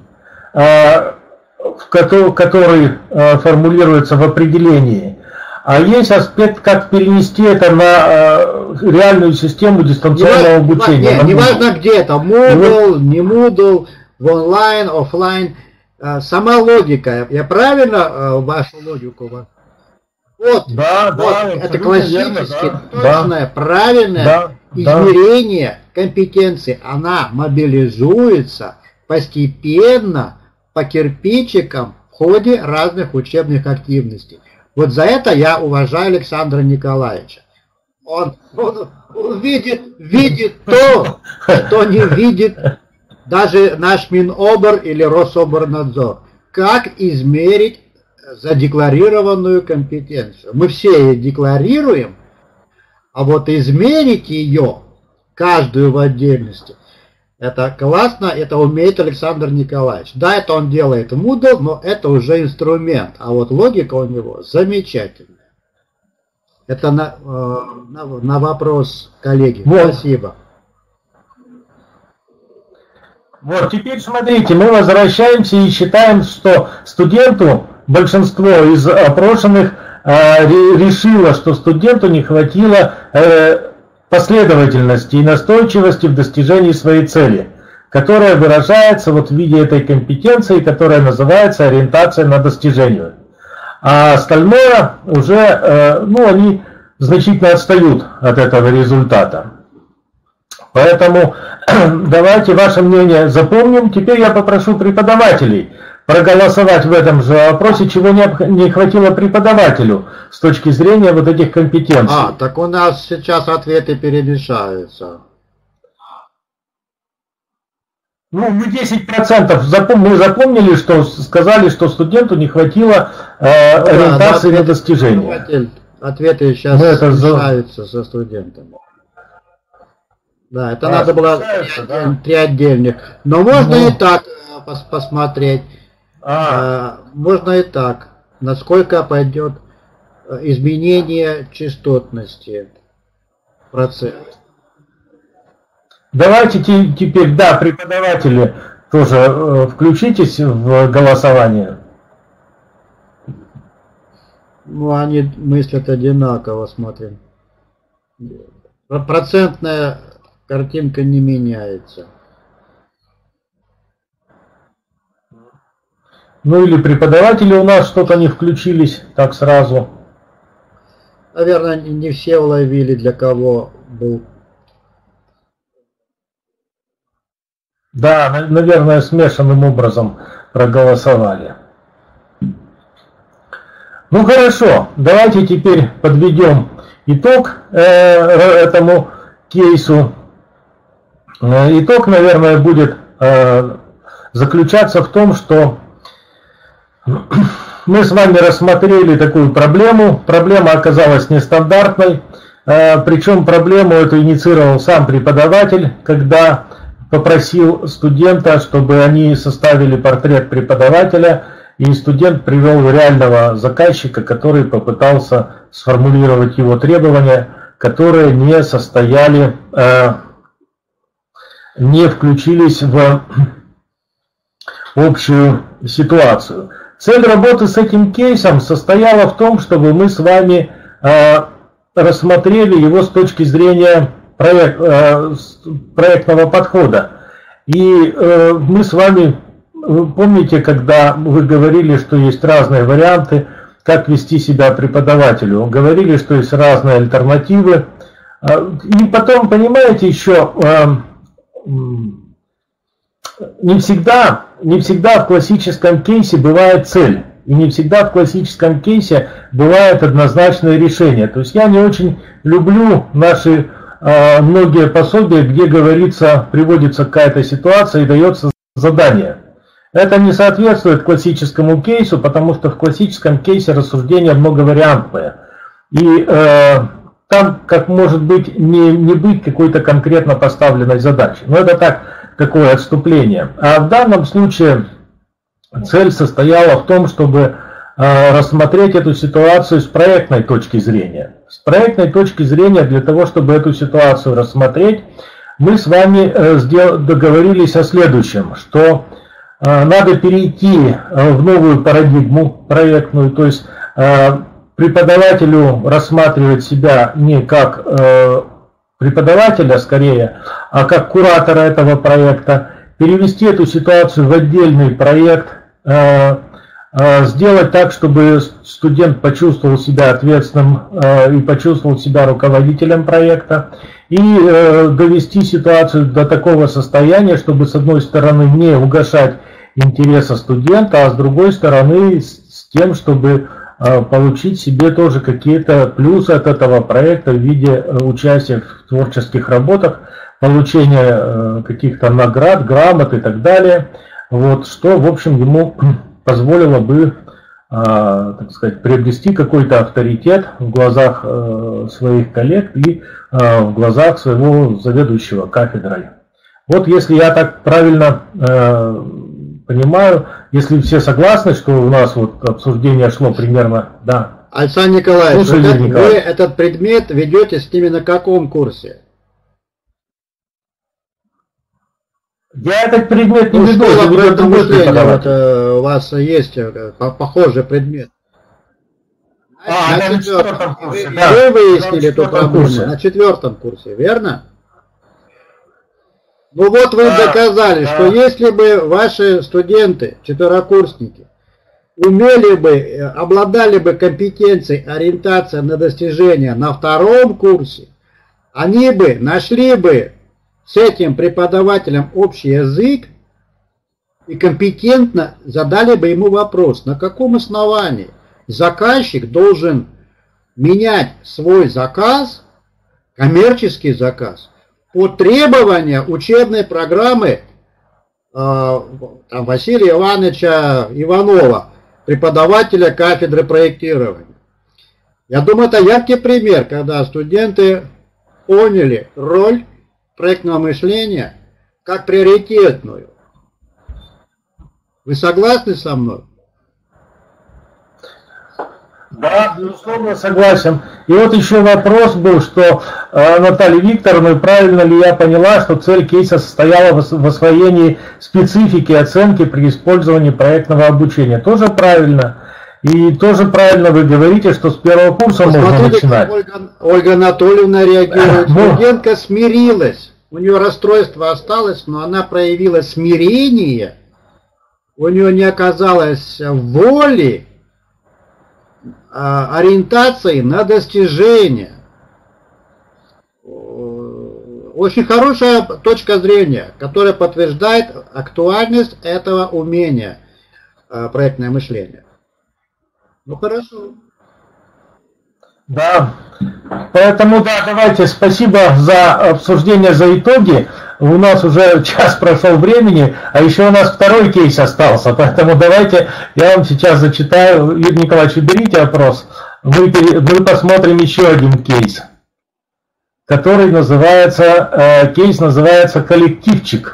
который формулируется в определении, а есть аспект, как перенести это на реальную систему дистанционного обучения. Неважно где это, Moodle, не Moodle, в онлайн, офлайн, сама логика, я правильно вашу логику? Вот, да, это классически точное, правильное измерение компетенции, она мобилизуется постепенно, по кирпичикам в ходе разных учебных активностей. Вот за это я уважаю Александра Николаевича. Он видит то, что не видит даже наш Минобр или Рособорнадзор. Как измерить задекларированную компетенцию? Мы все ее декларируем, а вот измерить ее каждую в отдельности. Это классно, это умеет Александр Николаевич. Да, это он делает Moodle, но это уже инструмент. А вот логика у него замечательная. Это на вопрос коллеги. Вот. Спасибо. Вот, теперь смотрите, мы возвращаемся и считаем, что студенту, большинство из опрошенных решило, что студенту не хватило последовательности и настойчивости в достижении своей цели, которая выражается вот в виде этой компетенции, которая называется ориентация на достижение. А остальное уже, они значительно отстают от этого результата. Поэтому давайте ваше мнение запомним. Теперь я попрошу преподавателей проголосовать в этом же вопросе, чего не хватило преподавателю с точки зрения вот этих компетенций. Так у нас сейчас ответы перемешаются. Мы 10% мы запомнили, что сказали, что студенту не хватило ориентации на достижения. Ответы сейчас решаются со студентами. Да, это надо было три отдельных. Но можно и так посмотреть. Можно и так. Насколько пойдет изменение частотности процесса. Давайте теперь, преподаватели тоже включитесь в голосование. Они мыслят одинаково, смотрим. Процентная картинка не меняется. Или преподаватели у нас что-то не включились так сразу. Наверное, не все уловили, для кого был. Да, наверное, смешанным образом проголосовали. Хорошо, давайте теперь подведем итог этому кейсу. Итог, наверное, будет заключаться в том, что мы с вами рассмотрели такую проблему. Проблема оказалась нестандартной, причем проблему эту инициировал сам преподаватель, когда попросил студента, чтобы они составили портрет преподавателя, и студент привел реального заказчика, который попытался сформулировать его требования, которые не состояли, не включились в общую ситуацию. Цель работы с этим кейсом состояла в том, чтобы мы с вами рассмотрели его с точки зрения проектного подхода. И мы с вами, вы помните, когда вы говорили, что есть разные варианты, как вести себя преподавателю, говорили, что есть разные альтернативы. И потом, понимаете, еще не всегда в классическом кейсе бывает цель. И не всегда в классическом кейсе бывает однозначное решение. То есть я не очень люблю наши многие пособия, где говорится, приводится какая-то ситуация и дается задание. Это не соответствует классическому кейсу, потому что в классическом кейсе рассуждения многовариантные. И там, как может быть, не быть какой-то конкретно поставленной задачи. Но это такое отступление. А в данном случае цель состояла в том, чтобы рассмотреть эту ситуацию с проектной точки зрения. С проектной точки зрения, для того, чтобы эту ситуацию рассмотреть, мы с вами договорились о следующем, что надо перейти в новую парадигму проектную, то есть преподавателю рассматривать себя не как преподавателя скорее, а как куратора этого проекта, перевести эту ситуацию в отдельный проект, сделать так, чтобы студент почувствовал себя ответственным и почувствовал себя руководителем проекта, и довести ситуацию до такого состояния, чтобы с одной стороны не угашать интереса студента, а с другой стороны с тем, чтобы получить себе тоже какие-то плюсы от этого проекта в виде участия в творческих работах, получения каких-то наград, грамот и так далее, вот, что, в общем, ему позволило бы так сказать, приобрести какой-то авторитет в глазах своих коллег и в глазах своего заведующего кафедрой. Вот если я так правильно понимаю, если все согласны, что у нас вот обсуждение шло примерно, да. Александр Николаевич, вы этот предмет ведете с ними на каком курсе? Я этот предмет не веду. Вот, у вас есть похожий предмет. На четвертом курсе. Вы выяснили эту проблему на четвертом курсе, верно? Ну вот вы доказали, что если бы ваши студенты, четверокурсники, умели бы, обладали бы компетенцией ориентация на достижения на втором курсе, они бы нашли бы с этим преподавателем общий язык и компетентно задали бы ему вопрос, на каком основании заказчик должен менять свой заказ, коммерческий заказ, по требованию учебной программы Василия Ивановича Иванова, преподавателя кафедры проектирования. Я думаю, это яркий пример, когда студенты поняли роль проектного мышления как приоритетную. Вы согласны со мной? Да, безусловно, согласен. И вот еще вопрос был, что Наталья Викторовна, правильно ли я поняла, что цель кейса состояла в освоении специфики оценки при использовании проектного обучения. Тоже правильно. И тоже правильно вы говорите, что с первого курса можно начинать. Ольга Анатольевна реагирует. Студентка смирилась. У нее расстройство осталось, но она проявила смирение. У нее не оказалось воли, ориентации на достижения. Очень хорошая точка зрения, которая подтверждает актуальность этого умения проектное мышление. Ну хорошо. Да, поэтому да, давайте, спасибо за обсуждение, за итоги. У нас уже час прошел времени, а еще у нас второй кейс остался, поэтому давайте я вам сейчас зачитаю. Юрий Николаевич, уберите опрос. Мы посмотрим еще один кейс, который называется, «Коллективчик».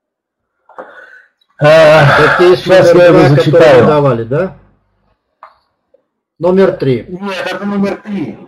Сейчас я его зачитаю. Давали, да? Номер 3. Нет, это номер 3.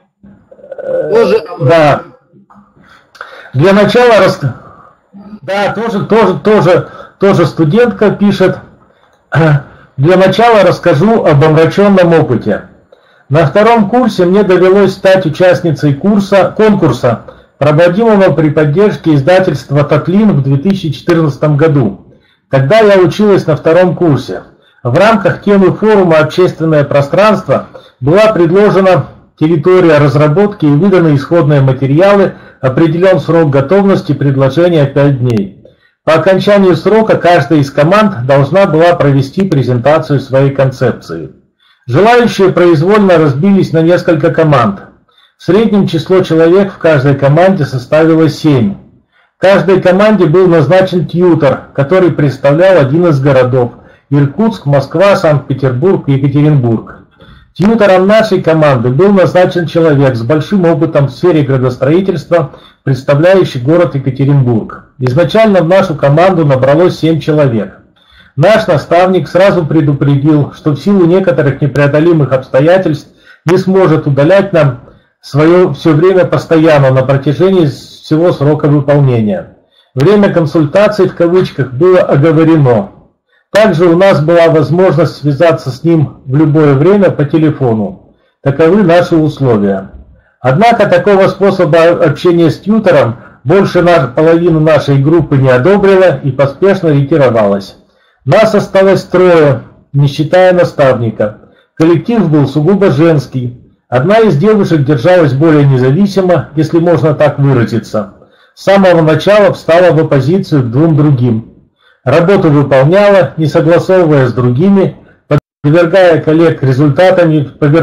Да. Для начала да, тоже студентка пишет. Для начала расскажу об омраченном опыте. На втором курсе мне довелось стать участницей конкурса, проводимого при поддержке издательства «Татлин» в 2014 году. Тогда я училась на втором курсе. В рамках темы форума «Общественное пространство» была предложена территория разработки и выданы исходные материалы, определен срок готовности предложения 5 дней. По окончанию срока каждая из команд должна была провести презентацию своей концепции. Желающие произвольно разбились на несколько команд. В среднем число человек в каждой команде составило 7. Каждой команде был назначен тьютор, который представлял один из городов: Иркутск, Москва, Санкт-Петербург, Екатеринбург. Тьютором нашей команды был назначен человек с большим опытом в сфере градостроительства, представляющий город Екатеринбург. Изначально в нашу команду набралось 7 человек. Наш наставник сразу предупредил, что в силу некоторых непреодолимых обстоятельств не сможет удалять нам все время постоянно на протяжении всего срока выполнения. Время консультаций в кавычках было оговорено. Также у нас была возможность связаться с ним в любое время по телефону. Таковы наши условия. Однако такого способа общения с тьютором больше половины нашей группы не одобрила и поспешно ретировалась. Нас осталось 3, не считая наставника. Коллектив был сугубо женский. Одна из девушек держалась более независимо, если можно так выразиться. С самого начала встала в оппозицию к 2 другим. Работу выполняла, не согласовывая с другими, повергая коллег результатами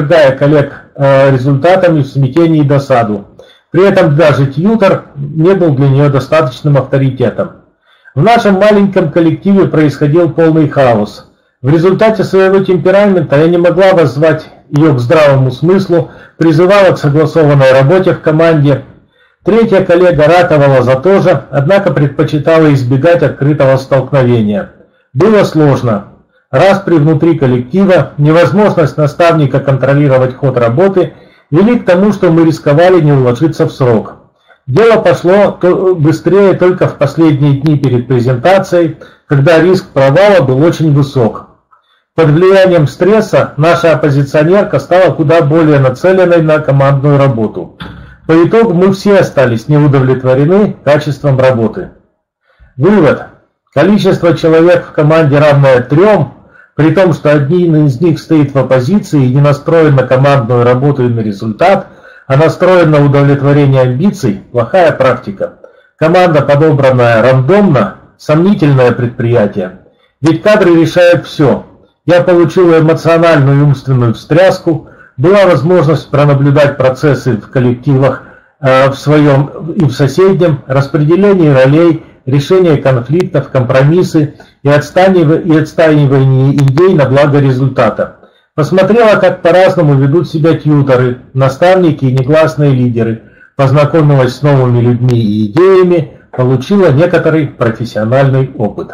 в смятение и досаду. При этом даже тьютор не был для нее достаточным авторитетом. В нашем маленьком коллективе происходил полный хаос. В результате своего темперамента я не могла воззвать ее к здравому смыслу, призывала к согласованной работе в команде. Третья коллега ратовала за то же, однако предпочитала избегать открытого столкновения. Было сложно. Распри внутри коллектива, невозможность наставника контролировать ход работы вели к тому, что мы рисковали не уложиться в срок. Дело пошло быстрее только в последние дни перед презентацией, когда риск провала был очень высок. Под влиянием стресса наша оппозиционерка стала куда более нацеленной на командную работу. По итогу мы все остались неудовлетворены качеством работы. Вывод. Количество человек в команде равное 3, при том, что один из них стоит в оппозиции и не настроен на командную работу и на результат, а настроен на удовлетворение амбиций – плохая практика. Команда, подобранная рандомно, сомнительное предприятие. Ведь кадры решают все. Я получил эмоциональную и умственную встряску, была возможность пронаблюдать процессы в коллективах в своем и в соседнем, распределение ролей, решение конфликтов, компромиссы и отстаивание идей на благо результата. Посмотрела, как по-разному ведут себя тьюторы, наставники и негласные лидеры, познакомилась с новыми людьми и идеями, получила некоторый профессиональный опыт.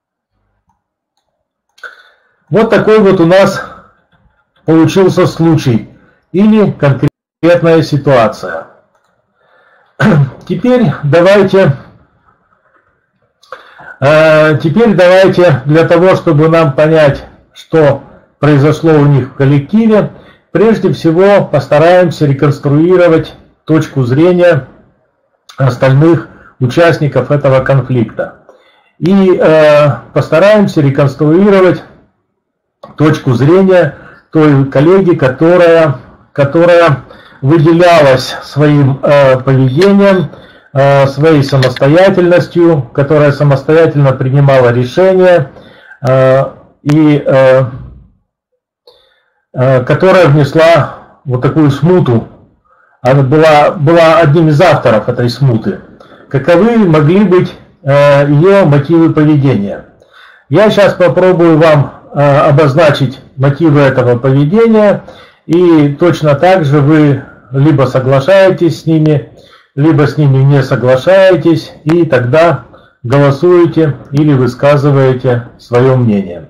Вот такой вот у нас получился случай или конкретная ситуация. Теперь давайте для того, чтобы нам понять, что произошло у них в коллективе, прежде всего постараемся реконструировать точку зрения остальных участников этого конфликта. И постараемся реконструировать точку зрения той коллеги, которая выделялась своим поведением, своей самостоятельностью, которая самостоятельно принимала решения и которая внесла вот такую смуту. Она была одним из авторов этой смуты. Каковы могли быть ее мотивы поведения? Я сейчас попробую вам обозначить мотивы этого поведения, и точно так же вы либо соглашаетесь с ними, либо с ними не соглашаетесь, и тогда голосуете или высказываете свое мнение.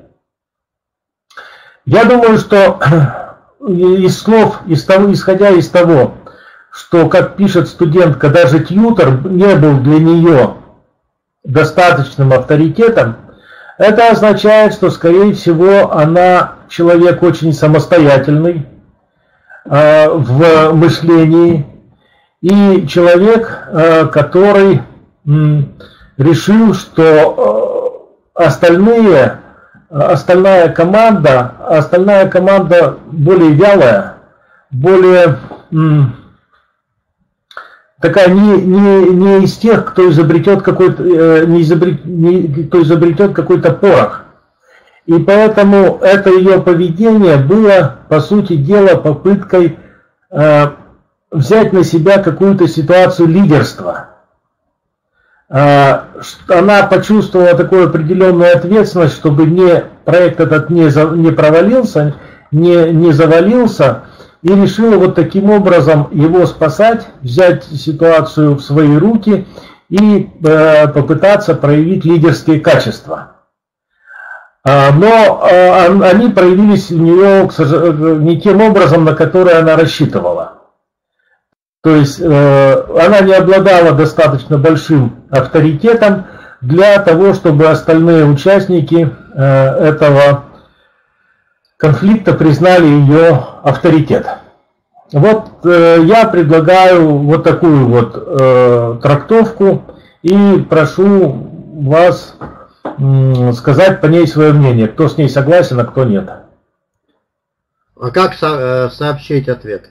Я думаю, что из слов, исходя из того, что, как пишет студентка, даже тьютор не был для нее достаточным авторитетом, это означает, что, скорее всего, она человек очень самостоятельный в мышлении и человек, который решил, что остальная команда более вялая, более такая не из тех, кто изобретет какой-то порох. И поэтому это ее поведение было, по сути дела, попыткой взять на себя какую-то ситуацию лидерства. Она почувствовала такую определенную ответственность, чтобы проект этот не провалился, не завалился, и решила вот таким образом его спасать, взять ситуацию в свои руки и попытаться проявить лидерские качества. Но они проявились у нее не тем образом, на который она рассчитывала. То есть она не обладала достаточно большим авторитетом для того, чтобы остальные участники этого конфликта признали ее авторитет. Вот я предлагаю вот такую вот трактовку и прошу вас сказать по ней свое мнение, кто с ней согласен, а кто нет. А как сообщить ответ?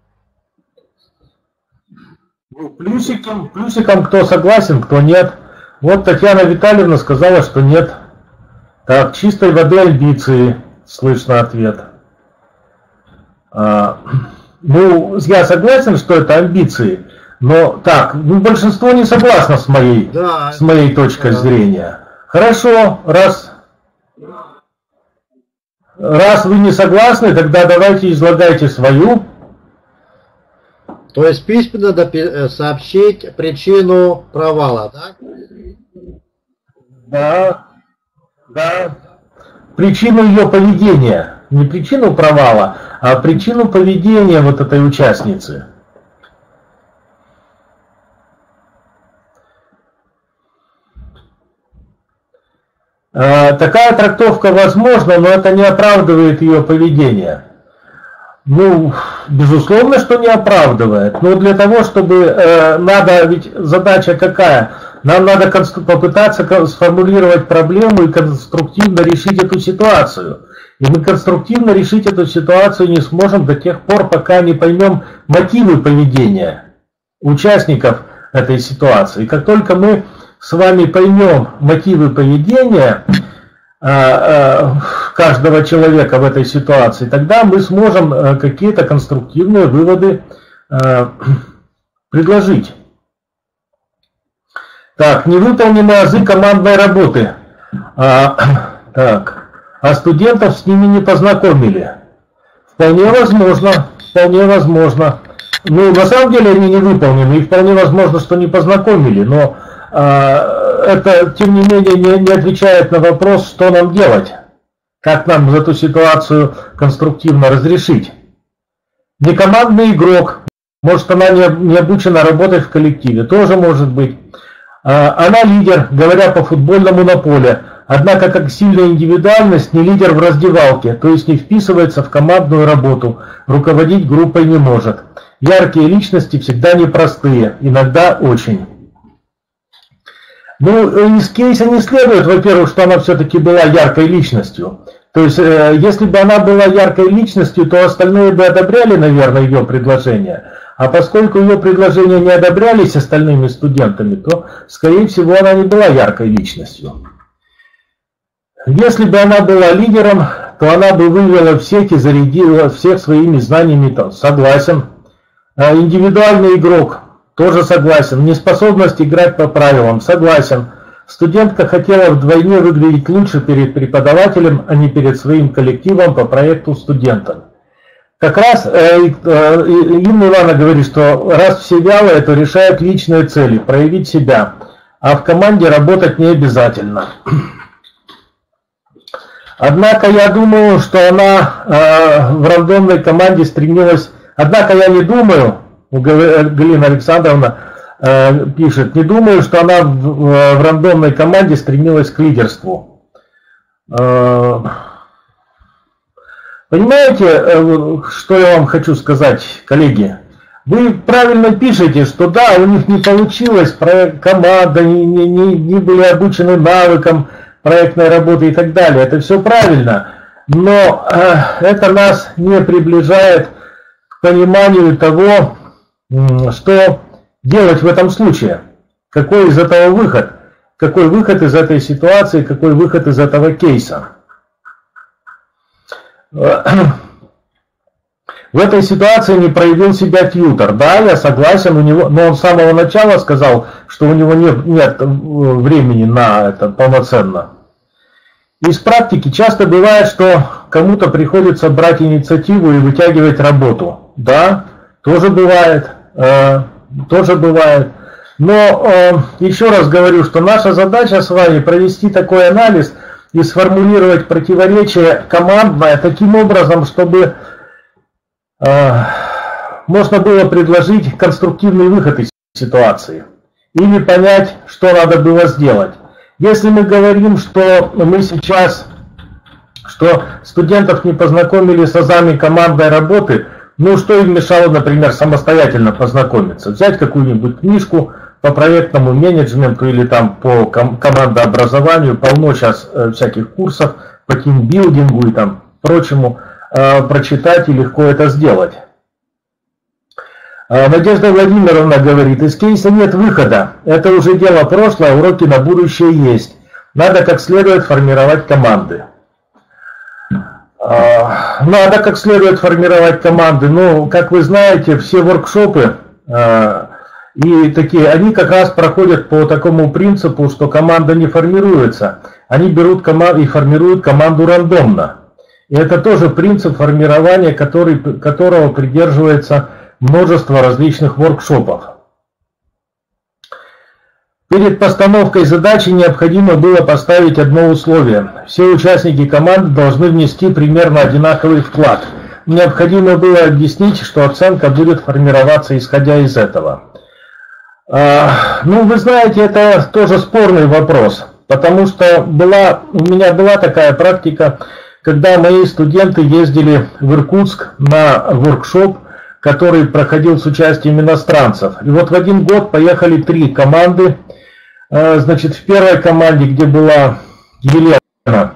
Плюсиком, кто согласен, кто нет. Вот Татьяна Витальевна сказала, что нет. Так, чистой воды амбиции, слышно ответ. Ну, я согласен, что это амбиции, но так, большинство не согласно с моей точкой зрения. Хорошо, раз Раз вы не согласны, тогда давайте излагайте свою. То есть письменно сообщить причину провала, да? Да, да. Причину ее поведения. Не причину провала, а причину поведения вот этой участницы. Такая трактовка возможна, но это не оправдывает ее поведение. Ну, безусловно, что не оправдывает. Но для того, чтобы надо, ведь задача какая? Нам надо попытаться сформулировать проблему и конструктивно решить эту ситуацию. И мы конструктивно решить эту ситуацию не сможем до тех пор, пока не поймем мотивы поведения участников этой ситуации. И как только мы с вами поймем мотивы поведения каждого человека в этой ситуации, тогда мы сможем какие-то конструктивные выводы предложить. Так, невыполненные азы командной работы. Так, а студентов с ними не познакомили. Вполне возможно, вполне возможно. Ну, на самом деле они не выполнены, и вполне возможно, что не познакомили, но это, тем не менее, не отвечает на вопрос, что нам делать, как нам эту ситуацию конструктивно разрешить. Некомандный игрок, может, она не обучена работать в коллективе, тоже может быть. Она лидер, говоря по-футбольному на поле, однако как сильная индивидуальность не лидер в раздевалке, то есть не вписывается в командную работу, руководить группой не может. Яркие личности всегда непростые, иногда очень. Ну, из кейса не следует, во-первых, что она все-таки была яркой личностью. То есть, если бы она была яркой личностью, то остальные бы одобряли, наверное, ее предложение. А поскольку ее предложения не одобрялись остальными студентами, то, скорее всего, она не была яркой личностью. Если бы она была лидером, то она бы вывела всех и зарядила всех своими знаниями. Согласен. Индивидуальный игрок. Тоже согласен. Неспособность играть по правилам. Согласен. Студентка хотела вдвойне выглядеть лучше перед преподавателем, а не перед своим коллективом по проекту студентов. Как раз Инна Ивановна говорит, что раз все вялые, то решают личные цели, проявить себя. А в команде работать не обязательно. Однако я думаю, что она в рандомной команде стремилась... Однако я не думаю... Галина Александровна пишет, не думаю, что она в рандомной команде стремилась к лидерству. Понимаете, что я вам хочу сказать, коллеги? Вы правильно пишете, что да, у них не получилось, команда, не были обучены навыкам проектной работы и так далее. Это все правильно, но это нас не приближает к пониманию того, что делать в этом случае? Какой из этого выход? Какой выход из этой ситуации? Какой выход из этого кейса? В этой ситуации не проявил себя тьютор. Да, я согласен, у него, но он с самого начала сказал, что у него нет времени на это полноценно. Из практики часто бывает, что кому-то приходится брать инициативу и вытягивать работу. Да, тоже бывает. Но еще раз говорю, что наша задача с вами провести такой анализ и сформулировать противоречие командное таким образом, чтобы можно было предложить конструктивный выход из ситуации или понять, что надо было сделать. Если мы говорим, что мы сейчас, что студентов не познакомили с азами командной работы, ну, что им мешало, например, самостоятельно познакомиться? Взять какую-нибудь книжку по проектному менеджменту или там по командообразованию, полно сейчас всяких курсов по тимбилдингу и там прочему, прочитать и легко это сделать. Надежда Владимировна говорит, из кейса нет выхода, это уже дело прошлое, уроки на будущее есть. Надо как следует формировать команды. Надо как следует формировать команды. Ну, как вы знаете, все воркшопы и такие, они как раз проходят по такому принципу, что команда не формируется. Они берут команду и формируют команду рандомно. И это тоже принцип формирования, которого придерживается множество различных воркшопов. Перед постановкой задачи необходимо было поставить одно условие. Все участники команды должны внести примерно одинаковый вклад. Необходимо было объяснить, что оценка будет формироваться исходя из этого. Ну, вы знаете, это тоже спорный вопрос, потому что у меня была такая практика, когда мои студенты ездили в Иркутск на воркшоп, который проходил с участием иностранцев. И вот в один год поехали 3 команды. Значит, в первой команде, где была Елена,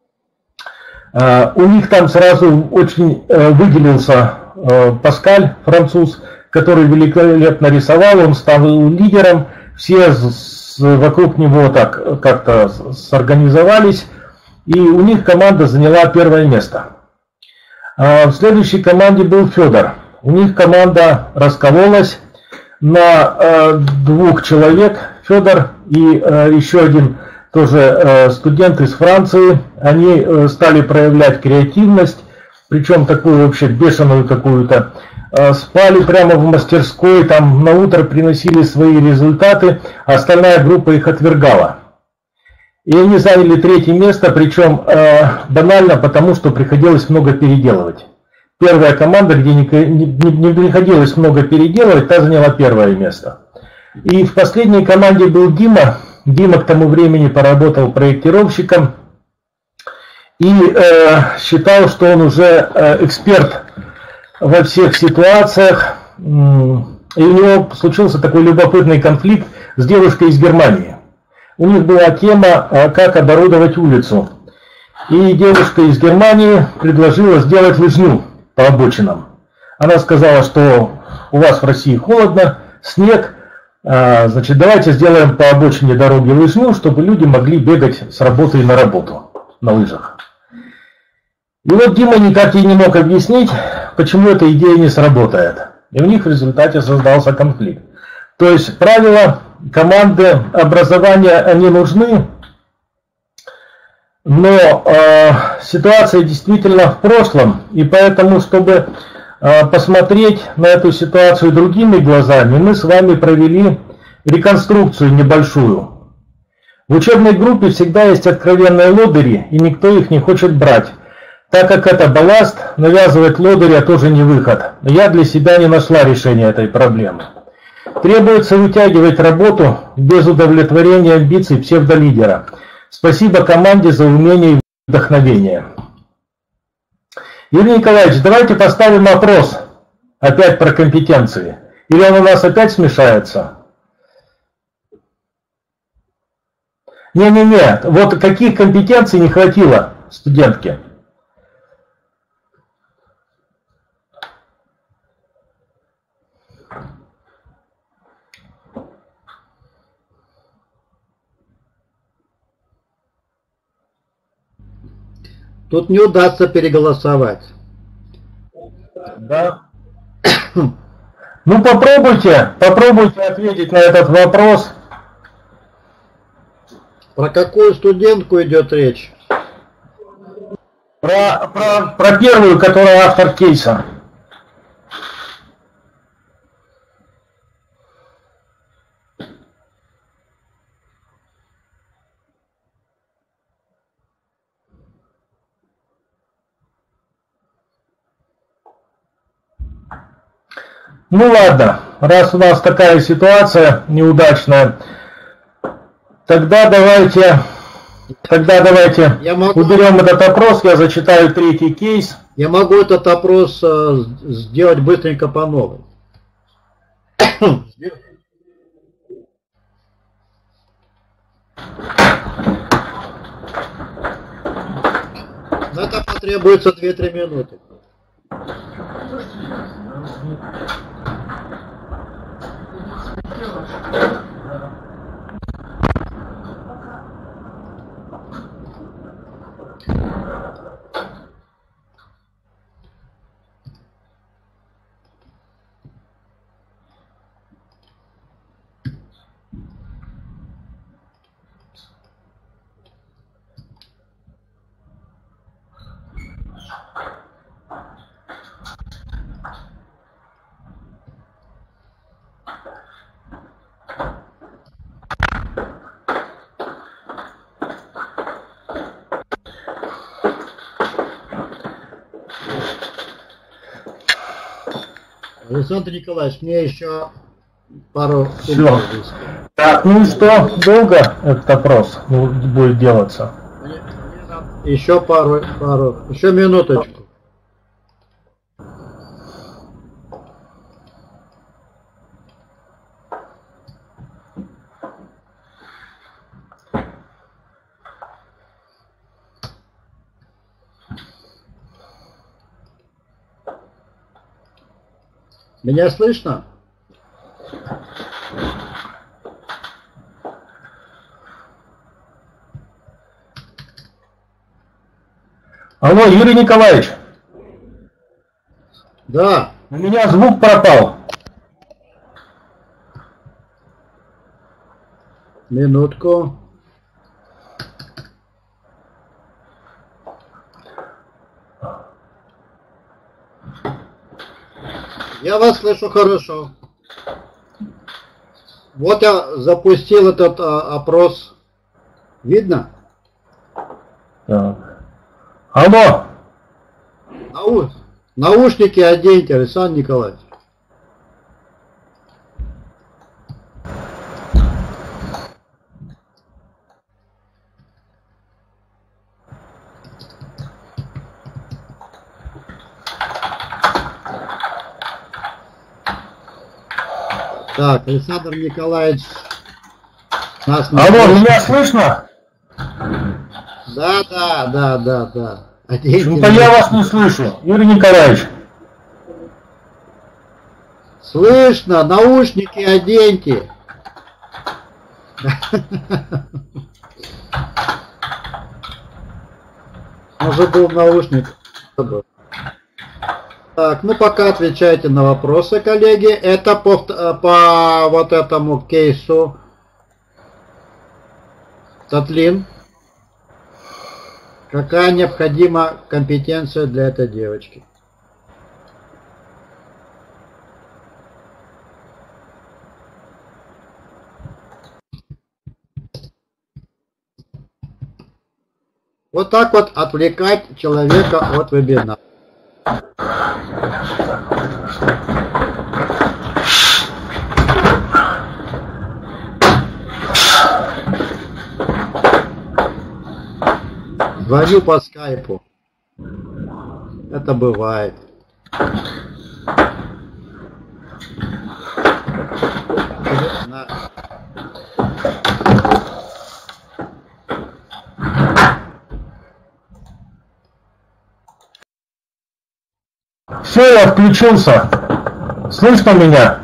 у них там сразу очень выделился Паскаль, француз, который великолепно рисовал, он стал лидером, все вокруг него так как-то сорганизовались, и у них команда заняла первое место. В следующей команде был Федор. У них команда раскололась на 2 человек, Федор и еще один тоже студент из Франции. Они стали проявлять креативность, причем такую вообще бешеную какую-то. Спали прямо в мастерской, там на утро приносили свои результаты, а остальная группа их отвергала. И они заняли 3-е место, причем банально потому, что приходилось много переделывать. Первая команда, где не приходилось много переделывать, та заняла 1-е место. И в последней команде был Дима. Дима к тому времени поработал проектировщиком и считал, что он уже эксперт во всех ситуациях. И у него случился такой любопытный конфликт с девушкой из Германии. У них была тема, как оборудовать улицу. И девушка из Германии предложила сделать лыжню по обочинам. Она сказала, что у вас в России холодно, снег, значит, давайте сделаем по обочине дороги лыжню, чтобы люди могли бегать с работы на работу на лыжах. И вот Дима никак ей не мог объяснить, почему эта идея не сработает. И у них в результате создался конфликт. То есть правила команды образования, они нужны, но ситуация действительно в прошлом, и поэтому, чтобы посмотреть на эту ситуацию другими глазами, мы с вами провели реконструкцию небольшую. В учебной группе всегда есть откровенные лодыри, и никто их не хочет брать. Так как это балласт, навязывать лодыря тоже не выход. Я для себя не нашла решения этой проблемы. Требуется вытягивать работу без удовлетворения амбиций псевдолидера. Спасибо команде за умение и вдохновение. Юрий Николаевич, давайте поставим вопрос опять про компетенции. Или он у нас опять смешается? Не-не-не, вот каких компетенций не хватило студентке? Тут не удастся переголосовать. Да. Ну попробуйте ответить на этот вопрос. Про какую студентку идет речь? Про первую, которая автор кейса. Ну ладно, раз у нас такая ситуация неудачная, тогда давайте уберем этот опрос, я зачитаю 3-й кейс. Я могу этот опрос сделать быстренько по новой. На это потребуется 2-3 минуты. Александр Николаевич, мне еще пару Все. Так, ну и что? Долго этот опрос будет делаться? Еще еще минуточку. Меня слышно? Алло, Юрий Николаевич. Да. У меня звук пропал. Минутку. Я вас слышу хорошо. Вот я запустил этот опрос. Видно? Так. Алло. Наушники оденьте, Александр Николаевич. Так, Александр Николаевич. Алло, меня слышно? Да. Почему-то я вас не слышу, Юрий Николаевич. Слышно, наушники оденьте. Может был наушник. Так, ну пока отвечайте на вопросы, коллеги. Это по вот этому кейсу. Татлин. Какая необходима компетенция для этой девочки? Вот так вот отвлекать человека от вебинара. Звоню по скайпу. Это бывает. Все, я включился. Слышно меня?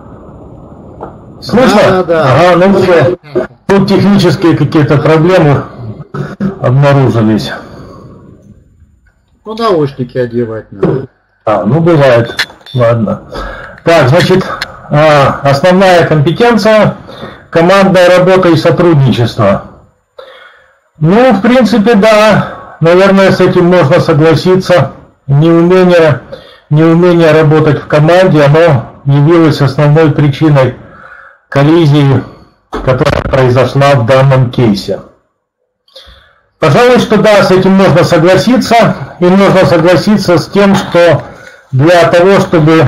Слышно? Да. Ага, ну все. Тут технические какие-то проблемы обнаружились. Ну, наушники одевать надо. Ну бывает. Ладно. Так, значит, основная компетенция — командная работа и сотрудничество. Ну, в принципе, да. Наверное, с этим можно согласиться. Неумение работать в команде, оно явилось основной причиной коллизии, которая произошла в данном кейсе. Пожалуй, что да, с этим можно согласиться, и можно согласиться с тем, что для того, чтобы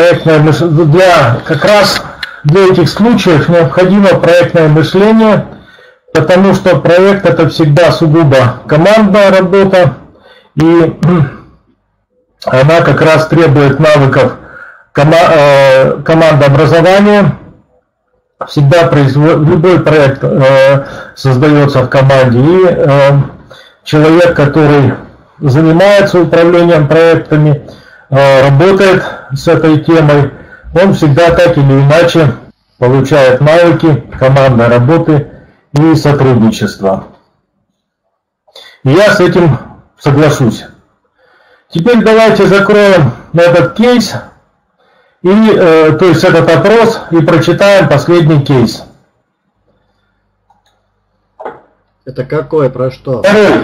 как раз для этих случаев необходимо проектное мышление, потому что проект — это всегда сугубо командная работа, и она как раз требует навыков командообразования. Всегда любой проект создается в команде, и человек, который занимается управлением проектами, работает с этой темой, он всегда так или иначе получает навыки командной работы и сотрудничества. И я с этим соглашусь. Теперь давайте закроем этот кейс, то есть этот опрос, и прочитаем последний кейс. Это какой, про что? Второй.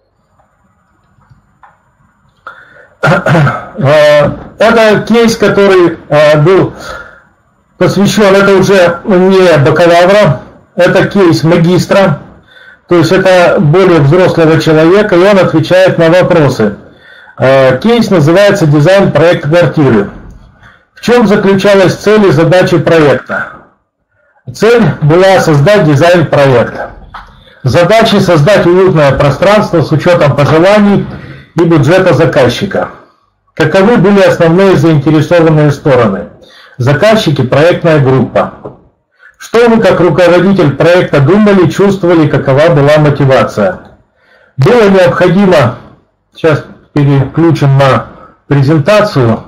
Это кейс, который был посвящен, это уже не бакалавра, это кейс магистра, то есть это более взрослого человека, и он отвечает на вопросы. Кейс называется «Дизайн проекта квартиры». В В чем заключалась цель и задача проекта? Цель была создать дизайн-проект. Задача создать уютное пространство с учетом пожеланий и бюджета заказчика. Каковы были основные заинтересованные стороны? Заказчики, проектная группа. Что вы, как руководитель проекта, думали, чувствовали, какова была мотивация? Было необходимо, сейчас переключим на презентацию,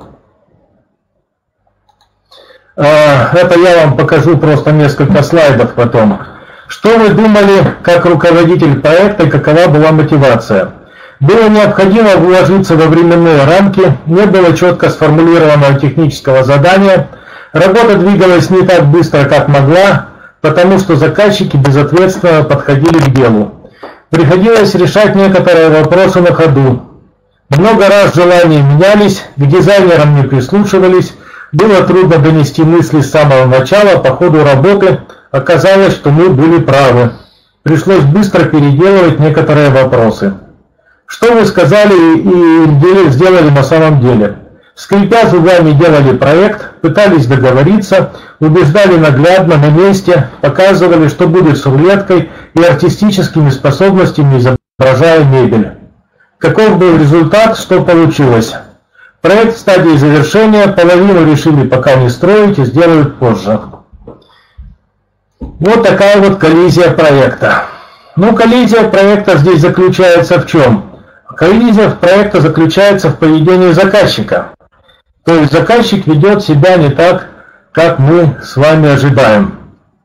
это я вам покажу просто несколько слайдов потом. Что вы думали, как руководитель проекта, какова была мотивация? Было необходимо вложиться во временные рамки, не было четко сформулированного технического задания, работа двигалась не так быстро, как могла, потому что заказчики безответственно подходили к делу. Приходилось решать некоторые вопросы на ходу. Много раз желания менялись, к дизайнерам не прислушивались, было трудно донести мысли с самого начала, по ходу работы оказалось, что мы были правы. Пришлось быстро переделывать некоторые вопросы. Что вы сказали и сделали на самом деле? Скрипя зубами делали проект, пытались договориться, убеждали наглядно на месте, показывали, что будет с рулеткой и артистическими способностями, изображая мебель. Каков был результат, что получилось? Проект в стадии завершения, половину решили пока не строить и сделают позже. Вот такая вот коллизия проекта. Ну, коллизия проекта здесь заключается в чем? Коллизия проекта заключается в поведении заказчика. То есть заказчик ведет себя не так, как мы с вами ожидаем.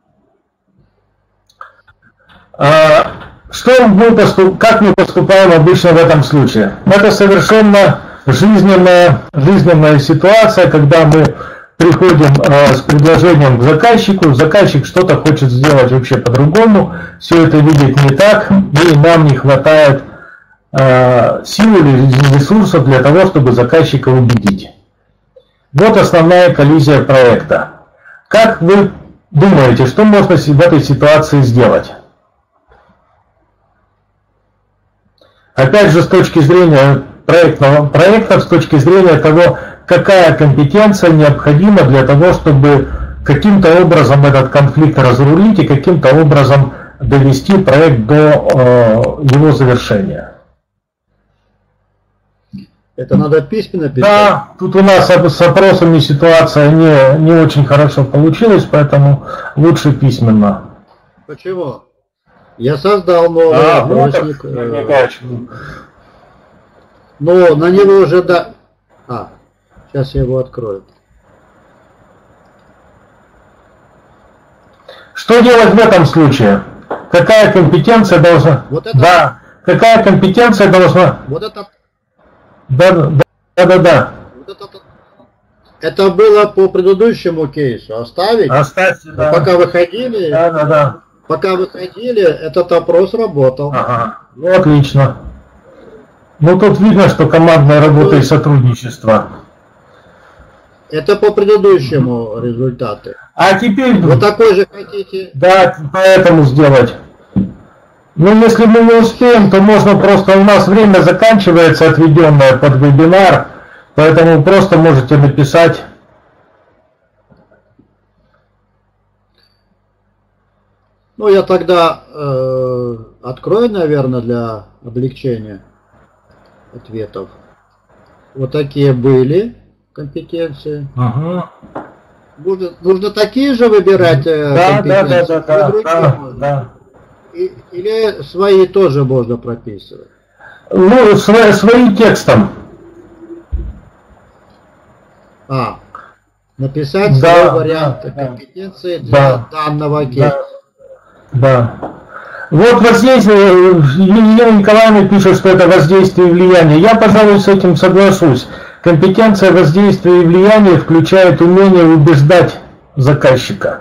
Как мы поступаем обычно в этом случае? Это совершенно жизненная ситуация, когда мы приходим с предложением к заказчику, заказчик что-то хочет сделать вообще по-другому, все это видит не так, и нам не хватает сил или ресурсов для того, чтобы заказчика убедить. Вот основная коллизия проекта. Как вы думаете, что можно в этой ситуации сделать? Опять же, с точки зрения проекта, с точки зрения того, какая компетенция необходима для того, чтобы каким-то образом этот конфликт разрулить и каким-то образом довести проект до его завершения. Это надо письменно писать? Да, тут у нас с опросами ситуация не очень хорошо получилась, поэтому лучше письменно. Почему? Я создал новый опросник. Но на него уже сейчас я его открою. Что делать в этом случае? Какая компетенция должна... Вот это... Да, какая компетенция должна... Вот это... Да. Это было по предыдущему кейсу. Оставить? Оставьте, да. Пока выходили... Да. Пока выходили, этот опрос работал. Ага, ну отлично. Ну тут видно, что командная работа и сотрудничество. Это по предыдущему результату. А теперь... Вот такой же хотите? Да, поэтому сделать. Ну, если мы не успеем, то можно просто... У нас время заканчивается, отведенное под вебинар, поэтому просто можете написать... Ну, я тогда открою, наверное, для облегчения ответов. Вот такие были компетенции. Ага. Нужно такие же выбирать компетенции? Да. Или свои тоже можно прописывать? Ну, свои текстом. Написать свой вариант компетенции для данного кейса. Да. Вот воздействие, Елена Николаевна пишет, что это воздействие и влияние. Я, пожалуй, с этим соглашусь. Компетенция воздействия и влияния включает умение убеждать заказчика.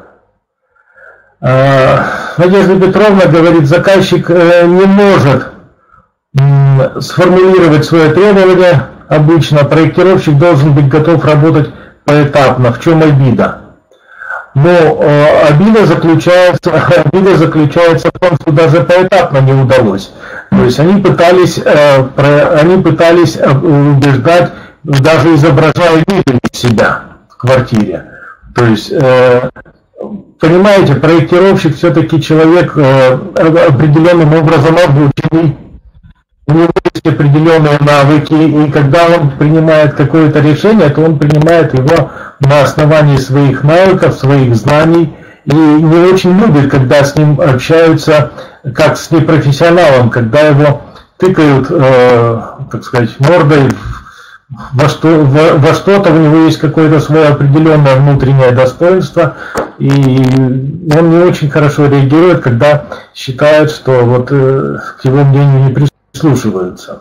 Надежда Петровна говорит, заказчик не может сформулировать свое требование обычно. Проектировщик должен быть готов работать поэтапно. В чем обида? Но обида заключается в том, что даже поэтапно не удалось. То есть они пытались убеждать, даже изображая мебель из себя. в квартире. То есть, понимаете, проектировщик все-таки человек определенным образом обученный, у него есть определенные навыки, и когда он принимает какое-то решение, то он принимает его на основании своих навыков, своих знаний, и не очень любит, когда с ним общаются как с непрофессионалом, когда его тыкают, так сказать, мордой во что-то, у него есть какое-то свое определенное внутреннее достоинство, и он не очень хорошо реагирует, когда считает, что вот к его мнению не прислушиваются.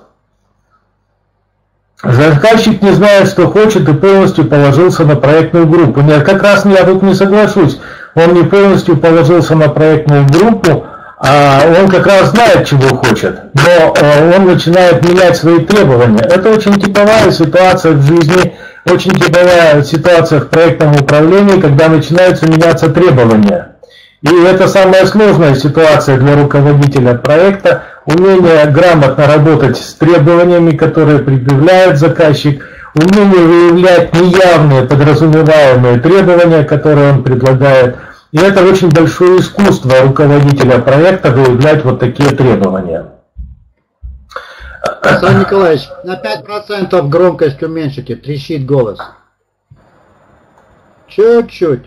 Заказчик не знает, что хочет, и полностью положился на проектную группу. Нет, как раз я тут не соглашусь. Он не полностью положился на проектную группу, а он как раз знает, чего хочет, но он начинает менять свои требования. Это очень типовая ситуация в жизни, очень типовая ситуация в проектном управлении, когда начинаются меняться требования. И это самая сложная ситуация для руководителя проекта, умение грамотно работать с требованиями, которые предъявляет заказчик, умение выявлять неявные подразумеваемые требования, которые он предлагает. И это очень большое искусство руководителя проекта выявлять вот такие требования. Александр Николаевич, на 5% громкость уменьшите, трещит голос. Чуть-чуть.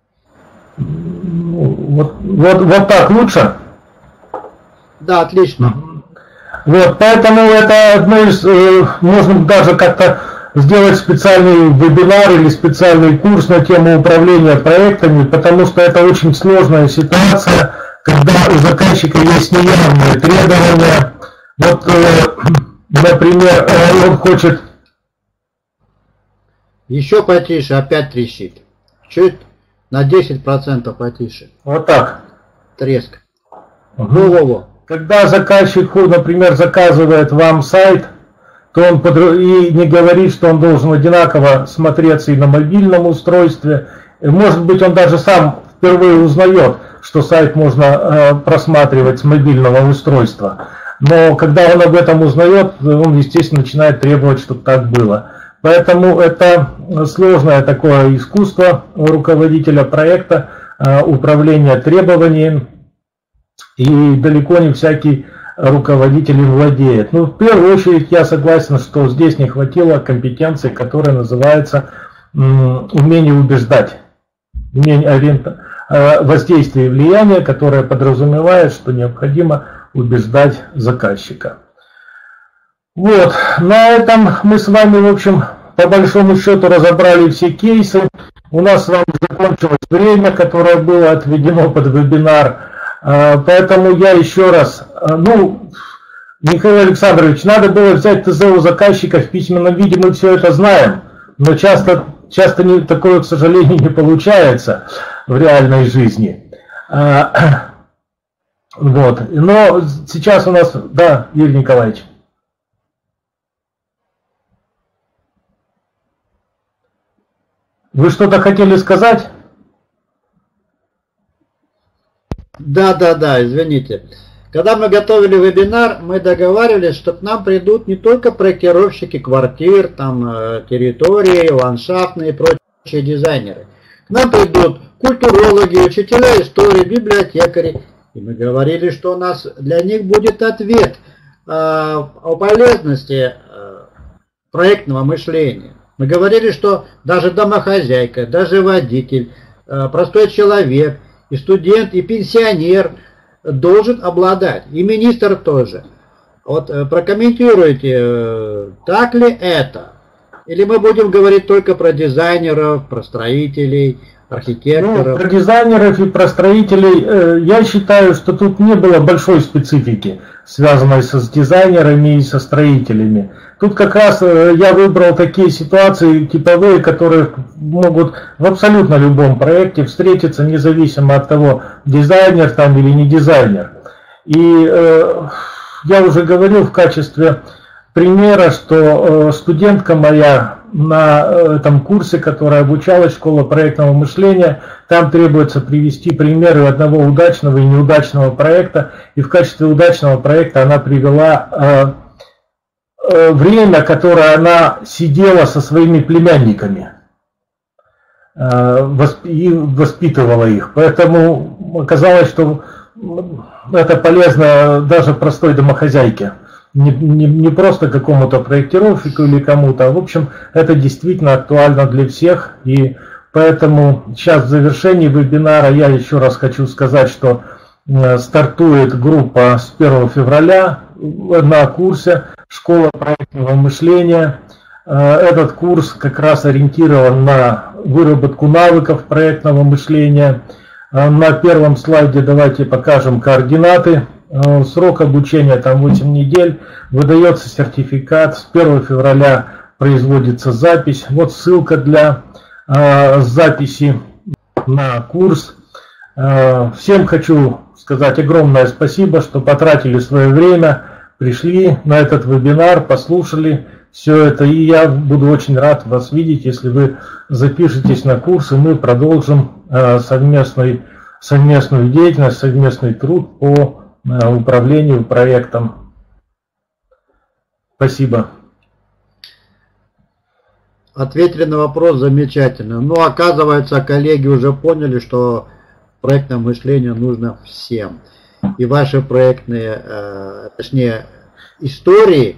Вот так лучше? Да, отлично. Вот, поэтому это одно из, можно даже как-то сделать специальный вебинар или специальный курс на тему управления проектами, потому что это очень сложная ситуация, когда у заказчика есть неявные требования. Вот, например, он хочет... Еще потише, опять трещит. Чуть на 10% потише. Вот так. Треск. Во-во-во. Когда заказчик, например, заказывает вам сайт, то он и не говорит, что он должен одинаково смотреться и на мобильном устройстве. Может быть, он даже сам впервые узнает, что сайт можно просматривать с мобильного устройства. Но когда он об этом узнает, он, естественно, начинает требовать, чтобы так было. Поэтому это сложное такое искусство у руководителя проекта, управление требованием, и далеко не всякий руководитель им владеет. Ну, в первую очередь я согласен, что здесь не хватило компетенции, которая называется умение убеждать, умение воздействия и влияния, которое подразумевает, что необходимо убеждать заказчика. Вот, на этом мы с вами, в общем, по большому счету разобрали все кейсы. У нас с вами закончилось время, которое было отведено под вебинар. Поэтому я еще раз, Михаил Александрович, надо было взять ТЗ у заказчика в письменном виде, мы все это знаем, но часто такое, к сожалению, не получается в реальной жизни. Вот, но сейчас у нас, да, Юрий Николаевич. Вы что-то хотели сказать? Да, извините. Когда мы готовили вебинар, мы договаривались, что к нам придут не только проектировщики квартир, там, территории, ландшафтные и прочие дизайнеры. К нам придут культурологи, учителя истории, библиотекари. И мы говорили, что у нас для них будет ответ о полезности проектного мышления. Мы говорили, что даже домохозяйка, даже водитель, простой человек, и студент, и пенсионер должен обладать, и министр тоже. Вот прокомментируйте, так ли это? Или мы будем говорить только про дизайнеров, про строителей, архитекторов? Про дизайнеров и про строителей я считаю, что тут не было большой специфики, связанной с дизайнерами и со строителями. Тут как раз я выбрал такие ситуации типовые, которые могут в абсолютно любом проекте встретиться, независимо от того, дизайнер там или не дизайнер. И я уже говорил в качестве примера, что студентка моя на этом курсе, которая обучалась, школа проектного мышления, там требуется привести примеры одного удачного и неудачного проекта, и в качестве удачного проекта она привела время, которое она сидела со своими племянниками. и воспитывала их. Поэтому оказалось, что это полезно даже простой домохозяйке. Не просто какому-то проектировщику или кому-то, а в общем это действительно актуально для всех. И поэтому сейчас в завершении вебинара я еще раз хочу сказать, что стартует группа с 1 февраля на курсе «Школа проектного мышления». Этот курс как раз ориентирован на выработку навыков проектного мышления. На первом слайде давайте покажем координаты. Срок обучения там 8 недель. Выдается сертификат. С 1 февраля производится запись. Вот ссылка для записи на курс. Всем хочу сказать огромное спасибо, что потратили свое время, пришли на этот вебинар, послушали все это. И я буду очень рад вас видеть, если вы запишетесь на курс, и мы продолжим совместную деятельность, совместный труд по управлению проектом. Спасибо. Ответили на вопрос замечательно. Но оказывается, коллеги уже поняли, что проектное мышление нужно всем. И ваши проектные, точнее, истории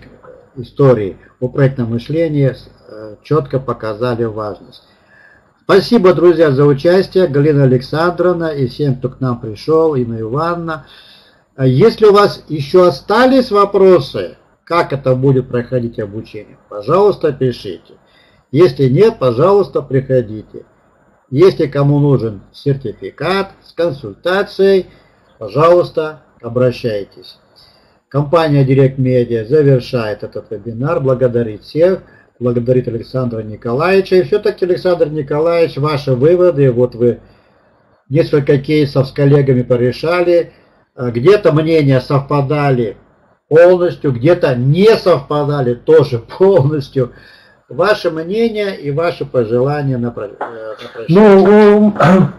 о проектном мышлении четко показали важность. Спасибо, друзья, за участие. Галина Александровна и всем, кто к нам пришел, Инна Ивановна. Если у вас еще остались вопросы, как это будет проходить обучение, пожалуйста, пишите. Если нет, пожалуйста, приходите. Если кому нужен сертификат с консультацией, пожалуйста, обращайтесь. Компания Direct Media завершает этот вебинар, благодарит всех, благодарит Александра Николаевича. И все-таки, Александр Николаевич, ваши выводы, вот вы несколько кейсов с коллегами порешали, где-то мнения совпадали полностью, где-то не совпадали тоже полностью. Ваше мнение и ваши пожелания на прощание. Ну,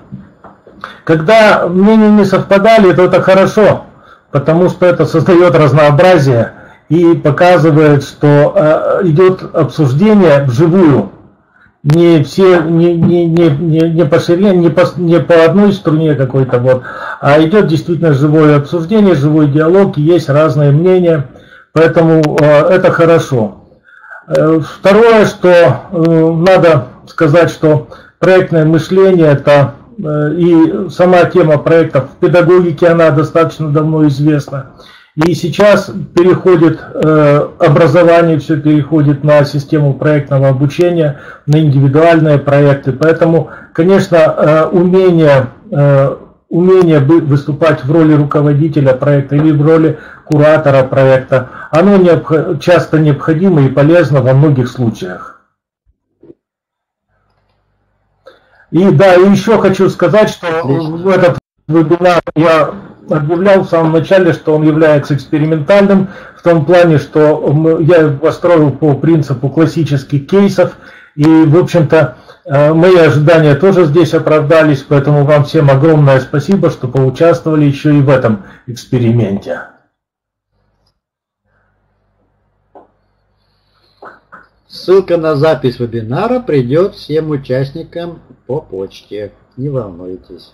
когда мнения не совпадали, то это хорошо, потому что это создает разнообразие и показывает, что идет обсуждение вживую. Не все, не по ширине, не по одной струне какой-то вот, а идет действительно живое обсуждение, живой диалог, и есть разные мнения, поэтому это хорошо. Второе, что надо сказать, что проектное мышление, это и сама тема проектов в педагогике, она достаточно давно известна. И сейчас переходит образование, все переходит на систему проектного обучения, на индивидуальные проекты. Поэтому, конечно, умение выступать в роли руководителя проекта или в роли куратора проекта, оно часто необходимо и полезно во многих случаях. И да, и еще хочу сказать, что в этот вебинар я объявлял в самом начале, что он является экспериментальным, в том плане, что я его построил по принципу классических кейсов, и, в общем-то, мои ожидания тоже здесь оправдались, поэтому вам всем огромное спасибо, что поучаствовали еще и в этом эксперименте. Ссылка на запись вебинара придет всем участникам по почте. Не волнуйтесь.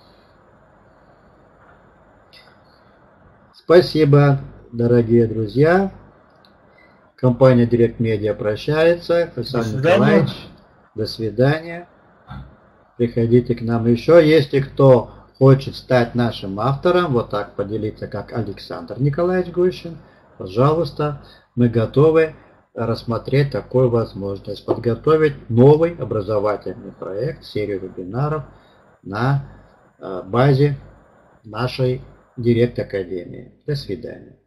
Спасибо, дорогие друзья. Компания Direct Media прощается. Александр Николаевич, до свидания. Приходите к нам еще. Если кто хочет стать нашим автором, вот так поделиться, как Александр Николаевич Гущин, пожалуйста, мы готовы рассмотреть такую возможность, подготовить новый образовательный проект, серию вебинаров на базе нашей Direct Академии. До свидания.